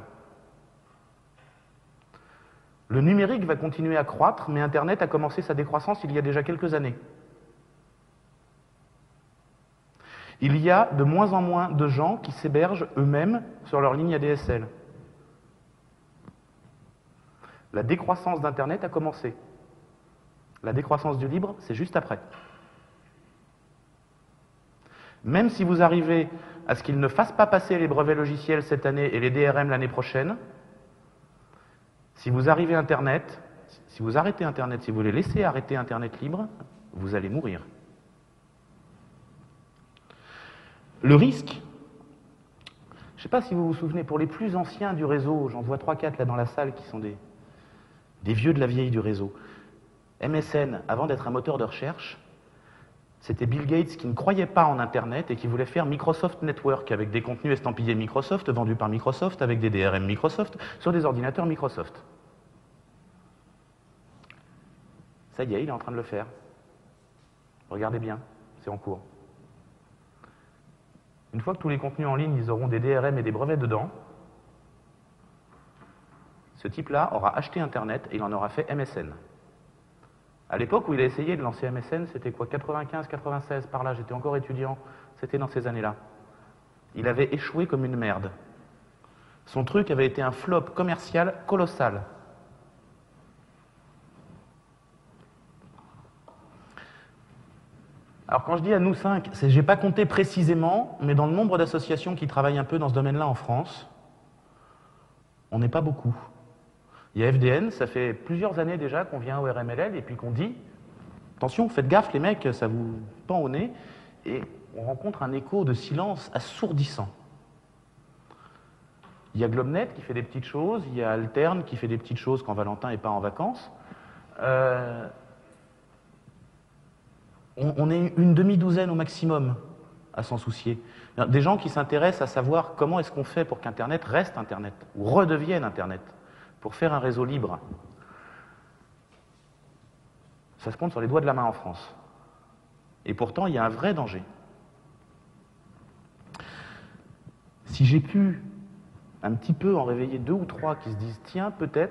Le numérique va continuer à croître, mais Internet a commencé sa décroissance il y a déjà quelques années. Il y a de moins en moins de gens qui s'hébergent eux-mêmes sur leur ligne ADSL. La décroissance d'Internet a commencé. La décroissance du libre, c'est juste après. Même si vous arrivez à ce qu'ils ne fassent pas passer les brevets logiciels cette année et les DRM l'année prochaine, si vous arrivez à Internet, si vous arrêtez Internet, si vous les laissez arrêter Internet libre, vous allez mourir. Le risque, je ne sais pas si vous vous souvenez, pour les plus anciens du réseau, j'en vois 3-4 là dans la salle qui sont des vieux de la vieille du réseau. MSN, avant d'être un moteur de recherche, c'était Bill Gates qui ne croyait pas en Internet et qui voulait faire Microsoft Network avec des contenus estampillés Microsoft, vendus par Microsoft, avec des DRM Microsoft, sur des ordinateurs Microsoft. Ça y est, il est en train de le faire. Regardez bien, c'est en cours. Une fois que tous les contenus en ligne, ils auront des DRM et des brevets dedans, ce type-là aura acheté Internet et il en aura fait MSN. À l'époque où il a essayé de lancer MSN, c'était quoi, 95, 96, par là, j'étais encore étudiant, c'était dans ces années-là. Il avait échoué comme une merde. Son truc avait été un flop commercial colossal. Alors quand je dis à nous 5, je n'ai pas compté précisément, mais dans le nombre d'associations qui travaillent un peu dans ce domaine-là en France, on n'est pas beaucoup. Il y a FDN, ça fait plusieurs années déjà qu'on vient au RMLL et puis qu'on dit « Attention, faites gaffe les mecs, ça vous pend au nez » et on rencontre un écho de silence assourdissant. Il y a Globnet qui fait des petites choses, il y a Alterne qui fait des petites choses quand Valentin n'est pas en vacances. On est une demi-douzaine au maximum à s'en soucier. Des gens qui s'intéressent à savoir comment est-ce qu'on fait pour qu'Internet reste Internet, ou redevienne Internet, pour faire un réseau libre. Ça se compte sur les doigts de la main en France. Et pourtant, il y a un vrai danger. Si j'ai pu un petit peu en réveiller 2 ou 3 qui se disent « Tiens, peut-être »,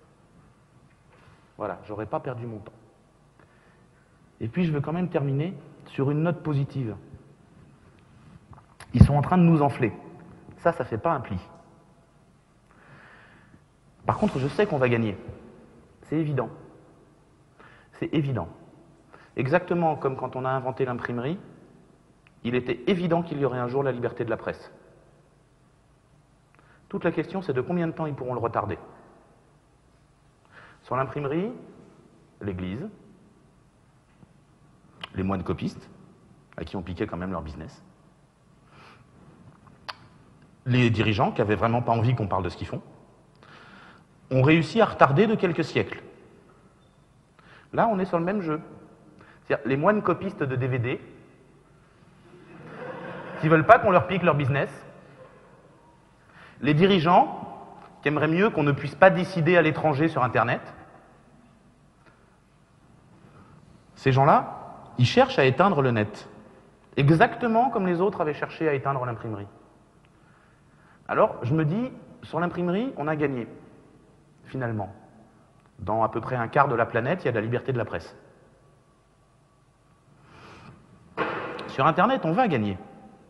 voilà, j'aurais pas perdu mon temps. Et puis, je veux quand même terminer sur une note positive. Ils sont en train de nous enfler. Ça fait pas un pli. Par contre, je sais qu'on va gagner. C'est évident. C'est évident. Exactement comme quand on a inventé l'imprimerie, il était évident qu'il y aurait un jour la liberté de la presse. Toute la question, c'est de combien de temps ils pourront le retarder. Sur l'imprimerie, l'Église, les moines copistes, à qui on piquait quand même leur business, les dirigeants, qui n'avaient vraiment pas envie qu'on parle de ce qu'ils font, ont réussi à retarder de quelques siècles. Là, on est sur le même jeu. C'est-à-dire, les moines copistes de DVD, qui ne veulent pas qu'on leur pique leur business, les dirigeants, qui aimeraient mieux qu'on ne puisse pas décider à l'étranger sur Internet, ces gens-là, ils cherchent à éteindre le net, exactement comme les autres avaient cherché à éteindre l'imprimerie. Alors, je me dis, sur l'imprimerie, on a gagné, finalement. Dans à peu près un quart de la planète, il y a de la liberté de la presse. Sur Internet, on va gagner.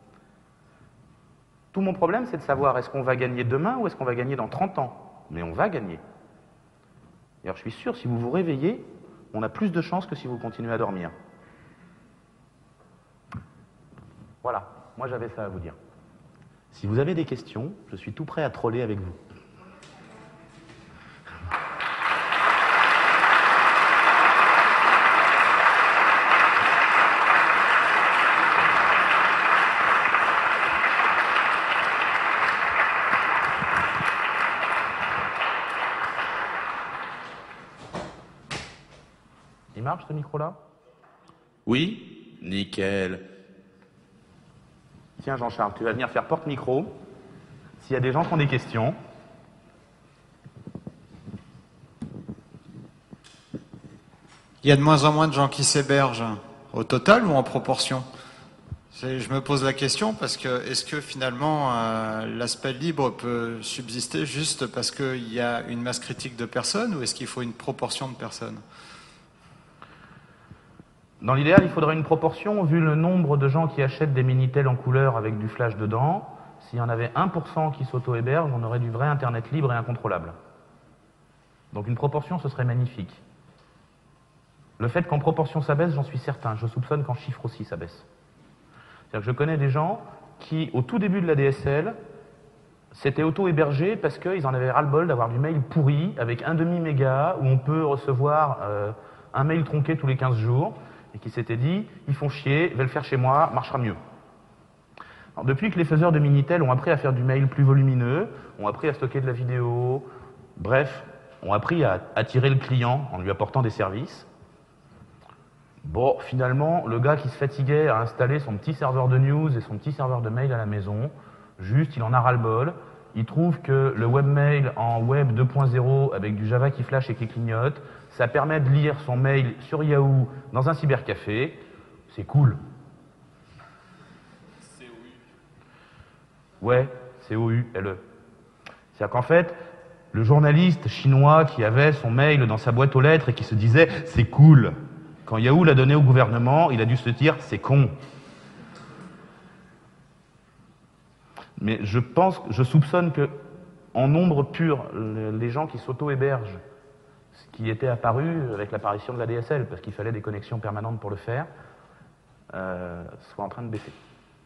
Tout mon problème, c'est de savoir est-ce qu'on va gagner demain ou est-ce qu'on va gagner dans 30 ans. Mais on va gagner. Et alors, je suis sûr, si vous vous réveillez, on a plus de chances que si vous continuez à dormir. Voilà, moi j'avais ça à vous dire. Si vous avez des questions, je suis tout prêt à troller avec vous. Il marche ce micro-là? Oui, nickel. Tiens Jean-Charles, tu vas venir faire porte-micro. S'il y a des gens qui ont des questions. Il y a de moins en moins de gens qui s'hébergent, au total ou en proportion? Je me pose la question parce que est-ce que finalement l'aspect libre peut subsister juste parce qu'il y a une masse critique de personnes ou est-ce qu'il faut une proportion de personnes? Dans l'idéal, il faudrait une proportion, vu le nombre de gens qui achètent des Minitel en couleur avec du flash dedans. S'il y en avait 1% qui s'auto-hébergent, on aurait du vrai Internet libre et incontrôlable. Donc une proportion, ce serait magnifique. Le fait qu'en proportion ça baisse, j'en suis certain. Je soupçonne qu'en chiffre aussi ça baisse. C'est-à-dire que je connais des gens qui, au tout début de la DSL, s'étaient auto-hébergés parce qu'ils en avaient ras-le-bol d'avoir du mail pourri avec 1,5 méga où on peut recevoir un mail tronqué tous les 15 jours et qui s'étaient dit, ils font chier, je vais le faire chez moi, marchera mieux. Alors, depuis que les faiseurs de Minitel ont appris à faire du mail plus volumineux, ont appris à stocker de la vidéo, bref, ont appris à attirer le client en lui apportant des services, bon, finalement, le gars qui se fatiguait à installer son petit serveur de news et son petit serveur de mail à la maison, juste, il en a ras-le-bol. Il trouve que le webmail en web 2.0 avec du Java qui flash et qui clignote, ça permet de lire son mail sur Yahoo dans un cybercafé. C'est cool. Ouais, COULE. C'est-à-dire qu'en fait, le journaliste chinois qui avait son mail dans sa boîte aux lettres et qui se disait « c'est cool », quand Yahoo l'a donné au gouvernement, il a dû se dire « c'est con ». Mais je soupçonne que, en nombre pur, les gens qui s'auto-hébergent, ce qui était apparu avec l'apparition de la DSL, parce qu'il fallait des connexions permanentes pour le faire, soit en train de baisser.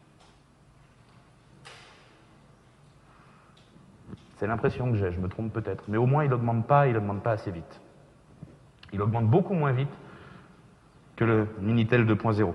C'est l'impression que j'ai, je me trompe peut-être. Mais au moins, il n'augmente pas assez vite. Il augmente beaucoup moins vite que le Minitel 2.0.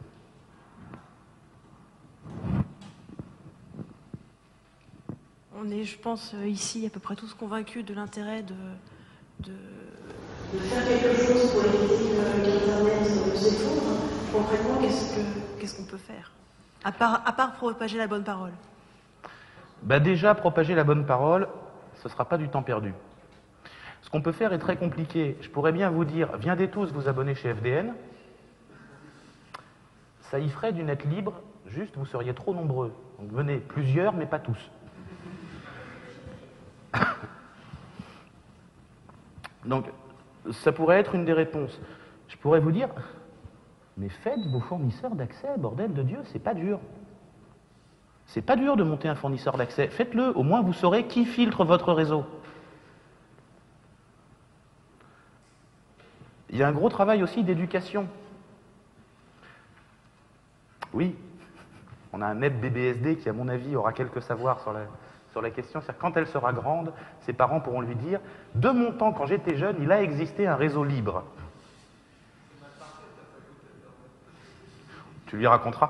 On est, je pense, ici à peu près tous convaincus de l'intérêt de faire quelque chose pour éviter qu'Internet s'effondre. Concrètement, qu'est-ce qu'on peut faire à part propager la bonne parole? Bah déjà, propager la bonne parole, ce ne sera pas du temps perdu. Ce qu'on peut faire est très compliqué. Je pourrais bien vous dire, viendez tous vous abonner chez FDN. Ça y ferait du net libre, juste vous seriez trop nombreux. Donc venez, plusieurs, mais pas tous. Donc, ça pourrait être une des réponses. Je pourrais vous dire, mais faites vos fournisseurs d'accès, bordel de Dieu, c'est pas dur. C'est pas dur de monter un fournisseur d'accès. Faites-le, au moins vous saurez qui filtre votre réseau. Il y a un gros travail aussi d'éducation. Oui, on a un net BBSD qui, à mon avis, aura quelques savoirs sur la question. C'est-à-dire, quand elle sera grande, ses parents pourront lui dire « De mon temps, quand j'étais jeune, il a existé un réseau libre. » Tu lui raconteras.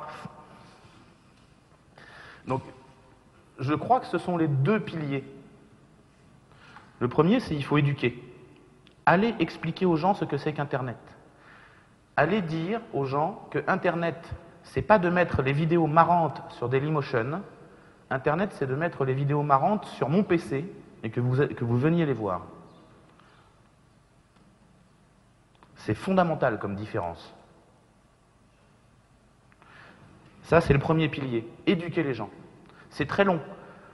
Donc, je crois que ce sont les deux piliers. Le premier, c'est qu'il faut éduquer. Allez expliquer aux gens ce que c'est qu'Internet. Allez dire aux gens que Internet, c'est pas de mettre les vidéos marrantes sur Dailymotion. Internet, c'est de mettre les vidéos marrantes sur mon PC et que vous veniez les voir. C'est fondamental comme différence. Ça, c'est le premier pilier. Éduquer les gens. C'est très long.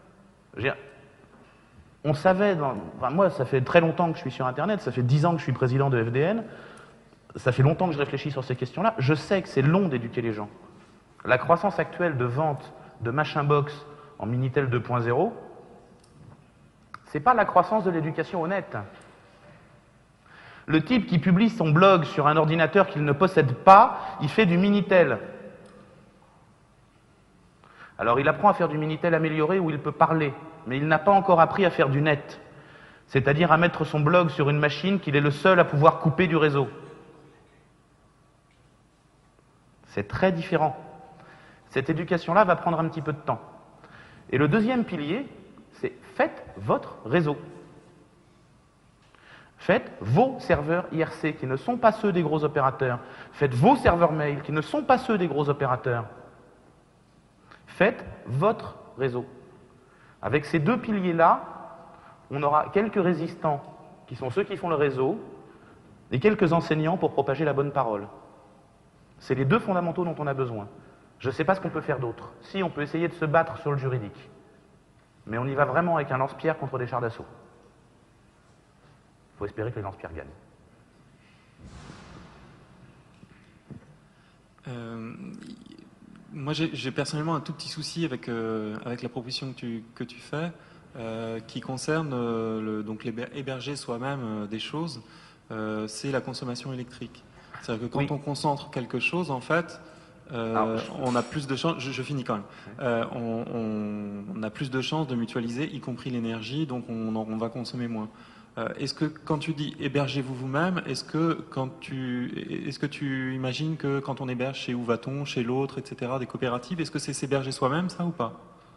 On savait, moi, ça fait très longtemps que je suis sur Internet, ça fait 10 ans que je suis président de FDN, ça fait longtemps que je réfléchis sur ces questions-là. Je sais que c'est long d'éduquer les gens. La croissance actuelle de vente de machin box en Minitel 2.0, c'est pas la croissance de l'éducation honnête. Le type qui publie son blog sur un ordinateur qu'il ne possède pas, il fait du Minitel. Alors il apprend à faire du Minitel amélioré où il peut parler, mais il n'a pas encore appris à faire du net, c'est-à-dire à mettre son blog sur une machine qu'il est le seul à pouvoir couper du réseau. C'est très différent. Cette éducation-là va prendre un petit peu de temps. Et le deuxième pilier, c'est faites votre réseau. Faites vos serveurs IRC qui ne sont pas ceux des gros opérateurs. Faites vos serveurs mail qui ne sont pas ceux des gros opérateurs. Faites votre réseau. Avec ces deux piliers-là, on aura quelques résistants, qui sont ceux qui font le réseau, et quelques enseignants pour propager la bonne parole. C'est les deux fondamentaux dont on a besoin. Je ne sais pas ce qu'on peut faire d'autre. Si, on peut essayer de se battre sur le juridique. Mais on y va vraiment avec un lance-pierre contre des chars d'assaut. Il faut espérer que les lance-pierres gagnent. Moi, j'ai personnellement un tout petit souci avec la proposition que tu fais, qui concerne donc héberger soi-même des choses, c'est la consommation électrique. C'est-à-dire que quand on concentre quelque chose, en fait, on a plus de chances, je finis quand même, on a plus de chances de mutualiser, y compris l'énergie, donc on va consommer moins. Est-ce que quand tu dis hébergez-vous vous-même, est-ce que tu imagines que quand on héberge chez Où va-t-on, chez l'autre, etc., des coopératives, est-ce que c'est s'héberger soi-même, ça, ou pas?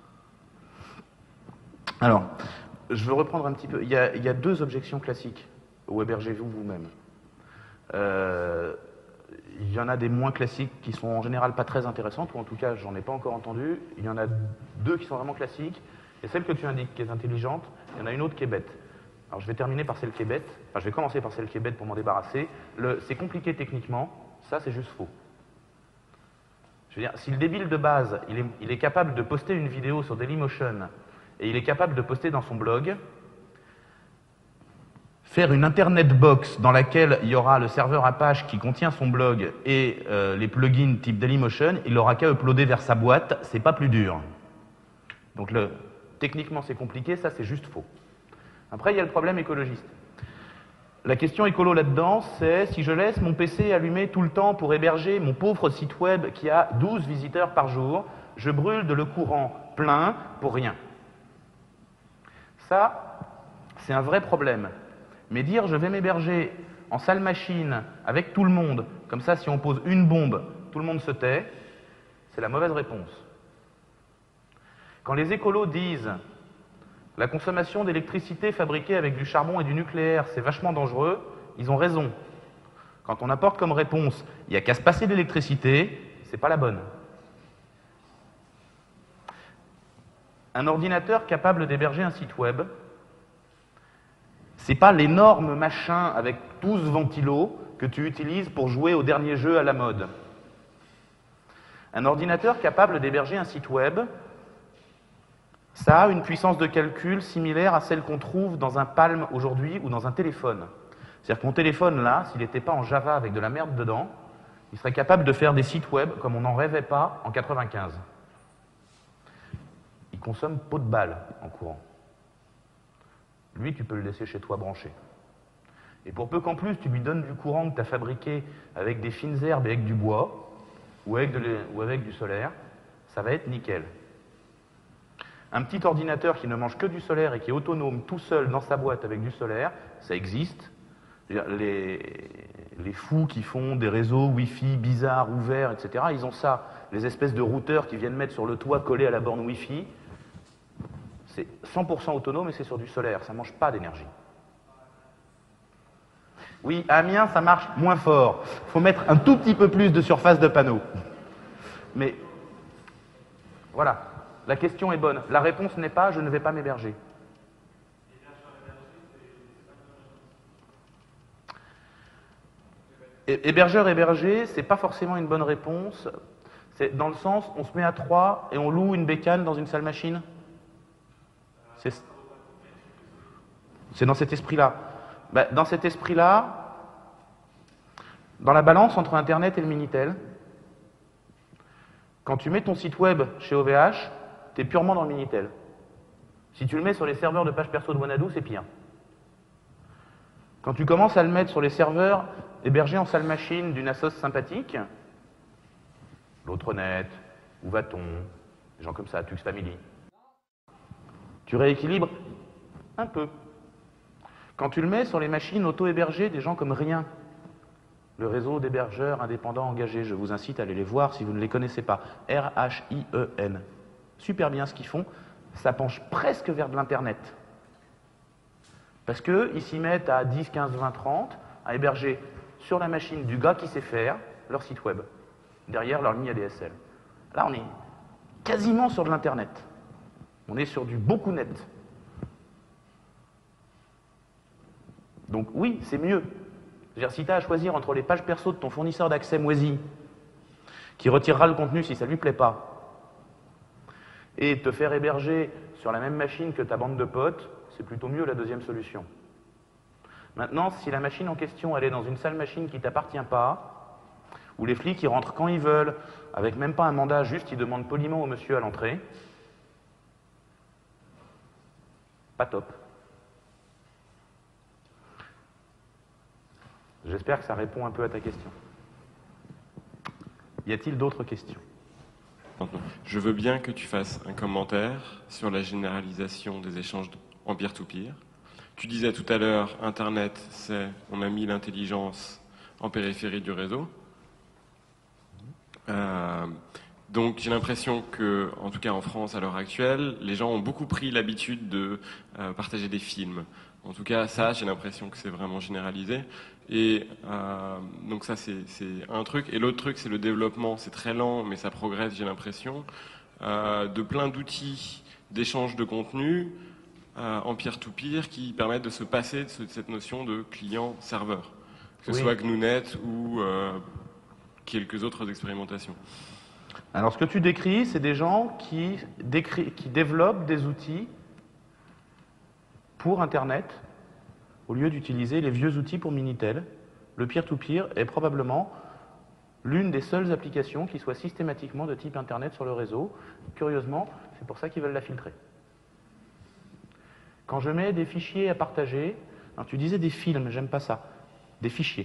Alors, je veux reprendre un petit peu. Il y a deux objections classiques au hébergez-vous vous-même. Il y en a des moins classiques qui sont en général pas très intéressantes, ou en tout cas, j'en ai pas encore entendu. Il y en a deux qui sont vraiment classiques. Et celle que tu indiques qui est intelligente, il y en a une autre qui est bête. Alors je vais terminer par celle qui est bête. Enfin, je vais commencer par celle qui est bête pour m'en débarrasser. C'est compliqué techniquement, ça c'est juste faux. Je veux dire, si le débile de base, il est capable de poster une vidéo sur Dailymotion, et il est capable de poster dans son blog, faire une internet box dans laquelle il y aura le serveur Apache qui contient son blog et les plugins type Dailymotion, il n'aura qu'à uploader vers sa boîte, c'est pas plus dur. Donc techniquement c'est compliqué, ça c'est juste faux. Après il y a le problème écologiste. La question écolo là-dedans, c'est si je laisse mon PC allumé tout le temps pour héberger mon pauvre site web qui a 12 visiteurs par jour, je brûle de le courant plein pour rien. Ça, c'est un vrai problème. Mais dire je vais m'héberger en salle machine avec tout le monde, comme ça si on pose une bombe, tout le monde se tait, c'est la mauvaise réponse. Quand les écolos disent la consommation d'électricité fabriquée avec du charbon et du nucléaire, c'est vachement dangereux, ils ont raison. Quand on apporte comme réponse il n'y a qu'à se passer de l'électricité, c'est pas la bonne. Un ordinateur capable d'héberger un site web, c'est pas l'énorme machin avec 12 ventilos que tu utilises pour jouer au dernier jeu à la mode. Un ordinateur capable d'héberger un site web, ça a une puissance de calcul similaire à celle qu'on trouve dans un Palm aujourd'hui ou dans un téléphone. C'est-à-dire que mon téléphone là, s'il n'était pas en Java avec de la merde dedans, il serait capable de faire des sites web comme on n'en rêvait pas en 95. Il consomme pot de balle en courant. Lui, tu peux le laisser chez toi branché. Et pour peu qu'en plus tu lui donnes du courant que tu as fabriqué avec des fines herbes et avec du bois, ou avec du solaire, ça va être nickel. Un petit ordinateur qui ne mange que du solaire et qui est autonome tout seul dans sa boîte avec du solaire, ça existe. Les fous qui font des réseaux Wi-Fi bizarres, ouverts, etc., ils ont ça. Les espèces de routeurs qui viennent mettre sur le toit collés à la borne Wi-Fi, c'est 100% autonome et c'est sur du solaire, ça ne mange pas d'énergie. Oui, à Amiens, ça marche moins fort. Il faut mettre un tout petit peu plus de surface de panneau. Mais voilà, la question est bonne. La réponse n'est pas « je ne vais pas m'héberger ». Hébergeur hébergé, c'est pas forcément une bonne réponse. C'est dans le sens, on se met à 3 et on loue une bécane dans une salle machine. C'est dans cet esprit-là. Ben, dans cet esprit-là, dans la balance entre Internet et le Minitel, quand tu mets ton site web chez OVH, tu es purement dans le Minitel. Si tu le mets sur les serveurs de page perso de Wanadoo, c'est pire. Quand tu commences à le mettre sur les serveurs hébergés en salle machine d'une assos sympathique, l'Autre-Net, Où va-t-on, des gens comme ça, Tux Family, tu rééquilibres un peu. Quand tu le mets sur les machines auto-hébergées des gens comme Rien, le réseau d'hébergeurs indépendants engagés, je vous incite à aller les voir si vous ne les connaissez pas, R-H-I-E-N. Super bien ce qu'ils font, ça penche presque vers de l'Internet. Parce qu'ils s'y mettent à 10, 15, 20, 30 à héberger sur la machine du gars qui sait faire leur site web, derrière leur ligne ADSL. Là, on est quasiment sur de l'Internet. On est sur du beaucoup net. Donc oui, c'est mieux. C'est-à-dire, si tu as à choisir entre les pages perso de ton fournisseur d'accès moisi, qui retirera le contenu si ça lui plaît pas, et te faire héberger sur la même machine que ta bande de potes, c'est plutôt mieux la deuxième solution. Maintenant, si la machine en question, elle est dans une salle machine qui ne t'appartient pas, où les flics ils rentrent quand ils veulent, avec même pas un mandat, juste ils demandent poliment au monsieur à l'entrée, pas top. J'espère que ça répond un peu à ta question. Y a-t-il d'autres questions? Je veux bien que tu fasses un commentaire sur la généralisation des échanges en peer-to-peer. Tu disais tout à l'heure, Internet, on a mis l'intelligence en périphérie du réseau. Donc j'ai l'impression que, en tout cas en France à l'heure actuelle, les gens ont beaucoup pris l'habitude de partager des films. En tout cas, ça, j'ai l'impression que c'est vraiment généralisé. Et donc ça, c'est un truc. Et l'autre truc, c'est le développement. C'est très lent, mais ça progresse, j'ai l'impression, de plein d'outils d'échange de contenu en peer-to-peer qui permettent de se passer de cette notion de client-serveur. Que ce soit GNU.net ou quelques autres expérimentations. Alors, ce que tu décris, c'est des gens qui développent des outils pour Internet, au lieu d'utiliser les vieux outils pour Minitel. Le peer-to-peer est probablement l'une des seules applications qui soit systématiquement de type Internet sur le réseau. Curieusement, c'est pour ça qu'ils veulent la filtrer. Quand je mets des fichiers à partager, alors tu disais des films, j'aime pas ça, des fichiers.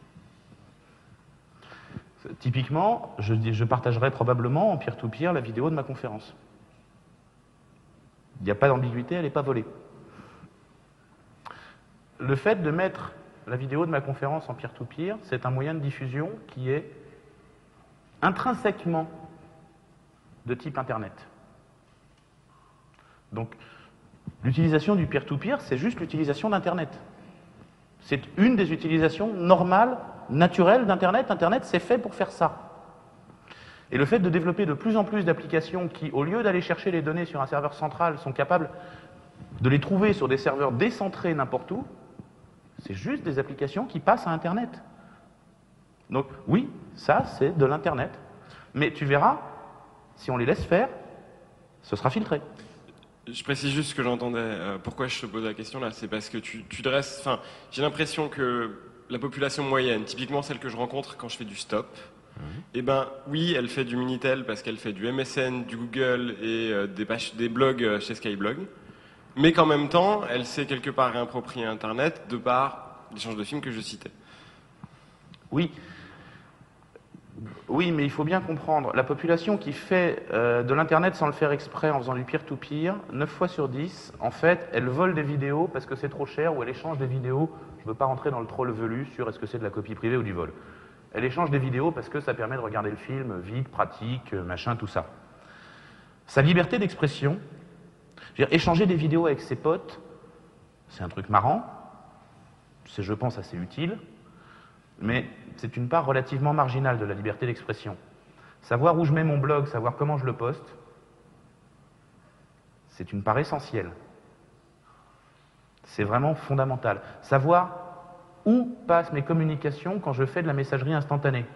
Typiquement, je partagerai probablement en peer-to-peer la vidéo de ma conférence. Il n'y a pas d'ambiguïté, elle n'est pas volée. Le fait de mettre la vidéo de ma conférence en peer-to-peer, c'est un moyen de diffusion qui est intrinsèquement de type Internet. Donc, l'utilisation du peer-to-peer, c'est juste l'utilisation d'Internet. C'est une des utilisations normales, naturelles d'Internet. Internet, c'est fait pour faire ça. Et le fait de développer de plus en plus d'applications qui, au lieu d'aller chercher les données sur un serveur central, sont capables de les trouver sur des serveurs décentrés n'importe où, c'est juste des applications qui passent à Internet. Donc oui, ça c'est de l'Internet. Mais tu verras, si on les laisse faire, ce sera filtré. Je précise juste ce que j'entendais. Pourquoi je te pose la question là, c'est parce que tu dresses. Enfin, j'ai l'impression que la population moyenne, typiquement celle que je rencontre quand je fais du stop, eh ben oui, elle fait du Minitel parce qu'elle fait du MSN, du Google et des blogs chez Skyblog. Mais qu'en même temps, elle sait quelque part réapproprier Internet de par l'échange de films que je citais. Oui. Oui, mais il faut bien comprendre, la population qui fait de l'Internet sans le faire exprès, en faisant du peer-to-peer, 9 fois sur 10, en fait, elle vole des vidéos parce que c'est trop cher, ou elle échange des vidéos, je ne veux pas rentrer dans le troll velu sur est-ce que c'est de la copie privée ou du vol. Elle échange des vidéos parce que ça permet de regarder le film vite, pratique, machin, tout ça. Sa liberté d'expression, je veux dire, échanger des vidéos avec ses potes, c'est un truc marrant, c'est, je pense, assez utile, mais c'est une part relativement marginale de la liberté d'expression. Savoir où je mets mon blog, savoir comment je le poste, c'est une part essentielle. C'est vraiment fondamental. Savoir où passent mes communications quand je fais de la messagerie instantanée.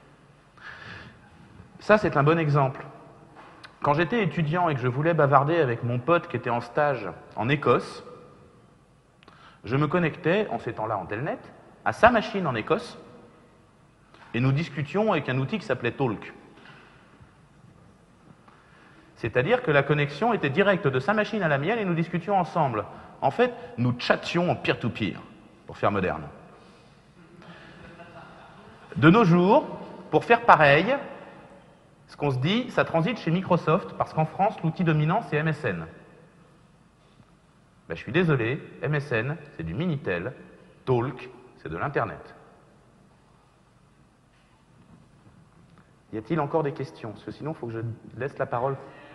Ça, c'est un bon exemple. Quand j'étais étudiant et que je voulais bavarder avec mon pote qui était en stage en Écosse, je me connectais, en ces temps-là en telnet, à sa machine en Écosse, et nous discutions avec un outil qui s'appelait Talk. C'est-à-dire que la connexion était directe de sa machine à la mienne et nous discutions ensemble. En fait, nous chattions en peer-to-peer, pour faire moderne. De nos jours, pour faire pareil, ce qu'on se dit, ça transite chez Microsoft, parce qu'en France, l'outil dominant, c'est MSN. Ben, je suis désolé, MSN, c'est du Minitel, Talk, c'est de l'Internet. Y a-t-il encore des questions? Parce que sinon, il faut que je laisse la parole.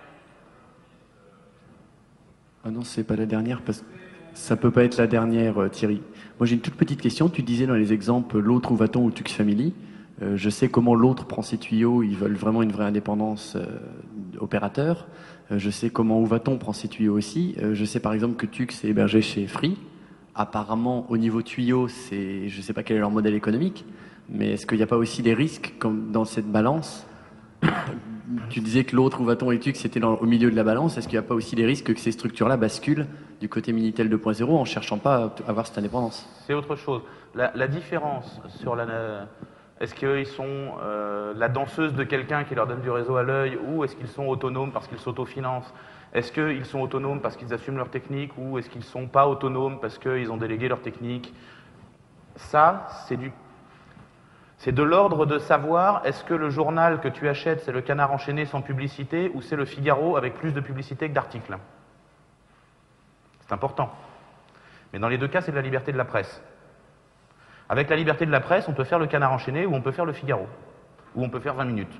Ah non, c'est pas la dernière, parce que ça peut pas être la dernière, Thierry. Moi, j'ai une toute petite question. Tu disais dans les exemples l'autre où va-t-on ou Tux Family. Je sais comment l'autre prend ses tuyaux. Ils veulent vraiment une vraie indépendance opérateur. Je sais comment où va-t-on prend ses tuyaux aussi. Je sais par exemple que Tux est hébergé chez Free. Apparemment, au niveau tuyau, je sais pas quel est leur modèle économique. Mais est-ce qu'il n'y a pas aussi des risques comme dans cette balance? Tu disais que l'autre où va-t-on et Tux c'était au milieu de la balance. Est-ce qu'il n'y a pas aussi des risques que ces structures-là basculent du côté Minitel 2.0 en cherchant pas à avoir cette indépendance? C'est autre chose. La différence sur la... Est-ce qu'ils sont la danseuse de quelqu'un qui leur donne du réseau à l'œil, ou est-ce qu'ils sont autonomes parce qu'ils s'autofinancent? Est-ce qu'ils sont autonomes parce qu'ils assument leur technique, ou est-ce qu'ils ne sont pas autonomes parce qu'ils ont délégué leur technique? Ça, c'est de l'ordre de savoir, est-ce que le journal que tu achètes, c'est le Canard enchaîné sans publicité, ou c'est le Figaro avec plus de publicité que d'articles? C'est important. Mais dans les deux cas, c'est de la liberté de la presse. Avec la liberté de la presse, on peut faire le Canard enchaîné ou on peut faire le Figaro. Ou on peut faire 20 minutes.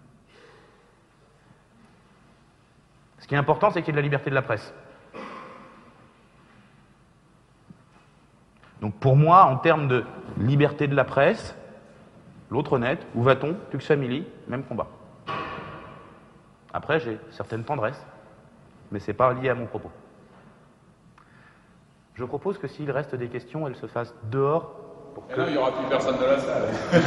Ce qui est important, c'est qu'il y ait de la liberté de la presse. Donc pour moi, en termes de liberté de la presse, l'autre net, où va-t-on, Tux Family, même combat. Après, j'ai certaines tendresses, mais ce n'est pas lié à mon propos. Je propose que s'il reste des questions, elles se fassent dehors. Pour que... non, il n'y aura plus personne de la salle.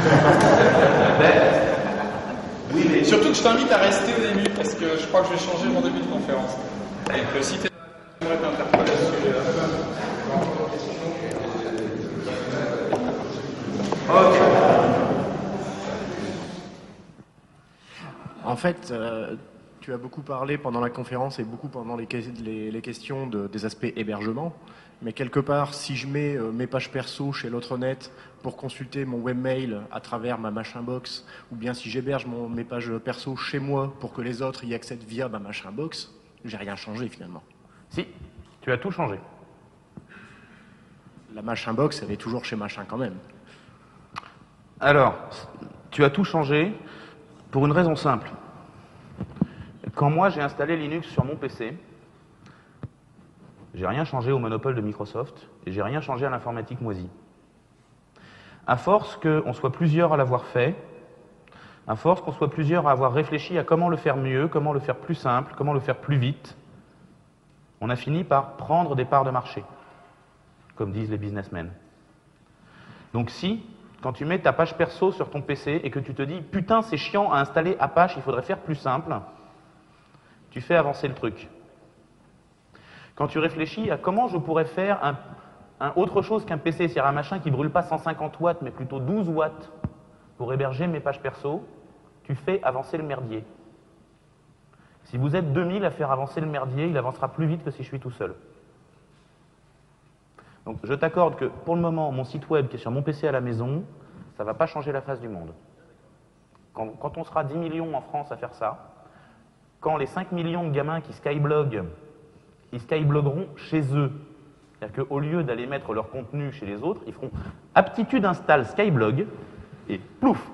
Oui, mais... Surtout que je t'invite à rester au début, parce que je crois que je vais changer mon début de conférence. Et si tu aimerais t'interpeller à ce sujet-là. En fait, tu as beaucoup parlé pendant la conférence et beaucoup pendant les questions des aspects hébergement. Mais quelque part, si je mets mes pages perso chez l'autre net pour consulter mon webmail à travers ma machin box, ou bien si j'héberge mes pages perso chez moi pour que les autres y accèdent via ma machin box, j'ai rien changé finalement. Si, tu as tout changé. La machin box, elle est toujours chez machin quand même. Alors, tu as tout changé pour une raison simple. Quand moi j'ai installé Linux sur mon PC, j'ai rien changé au monopole de Microsoft et j'ai rien changé à l'informatique moisie. À force qu'on soit plusieurs à l'avoir fait, à force qu'on soit plusieurs à avoir réfléchi à comment le faire mieux, comment le faire plus simple, comment le faire plus vite, on a fini par prendre des parts de marché, comme disent les businessmen. Donc si, quand tu mets ta page perso sur ton PC et que tu te dis « Putain, c'est chiant à installer Apache, il faudrait faire plus simple », tu fais avancer le truc. Quand tu réfléchis à comment je pourrais faire autre chose qu'un PC, c'est-à-dire un machin qui ne brûle pas 150 watts, mais plutôt 12 watts pour héberger mes pages perso, tu fais avancer le merdier. Si vous êtes 2000 à faire avancer le merdier, il avancera plus vite que si je suis tout seul. Donc je t'accorde que pour le moment, mon site web qui est sur mon PC à la maison, ça ne va pas changer la face du monde. Quand on sera 10 millions en France à faire ça, quand les 5 millions de gamins qui skybloguent, ils skyblogueront chez eux, c'est-à-dire qu'au lieu d'aller mettre leur contenu chez les autres, ils feront aptitude install Skyblog et plouf,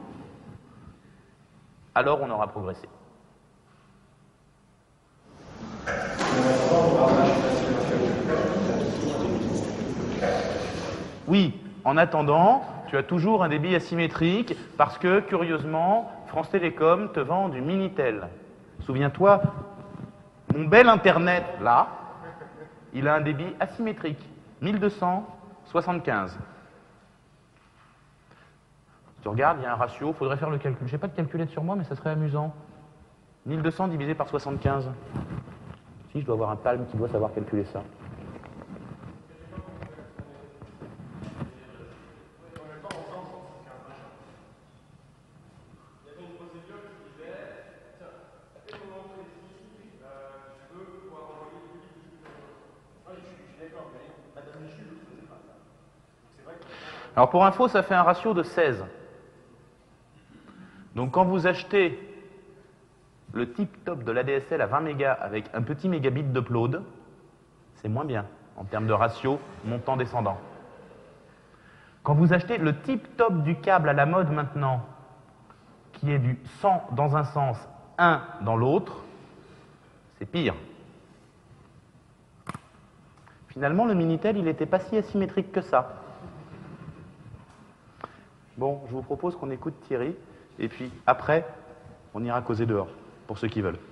alors on aura progressé. Oui, en attendant, tu as toujours un débit asymétrique parce que, curieusement, France Télécom te vend du Minitel. Souviens-toi, mon bel Internet, là, il a un débit asymétrique, 1275. Tu regardes, il y a un ratio, il faudrait faire le calcul. Je n'ai pas de calculette sur moi, mais ça serait amusant. 1200 divisé par 75. Si, je dois avoir un palme qui doit savoir calculer ça. Alors pour info, ça fait un ratio de 16. Donc quand vous achetez le tip-top de l'ADSL à 20 mégas avec un petit mégabit d'upload, c'est moins bien en termes de ratio montant-descendant. Quand vous achetez le tip-top du câble à la mode maintenant, qui est du 100 dans un sens, 1 dans l'autre, c'est pire. Finalement, le Minitel, il n'était pas si asymétrique que ça. Bon, je vous propose qu'on écoute Thierry, et puis après, on ira causer dehors, pour ceux qui veulent.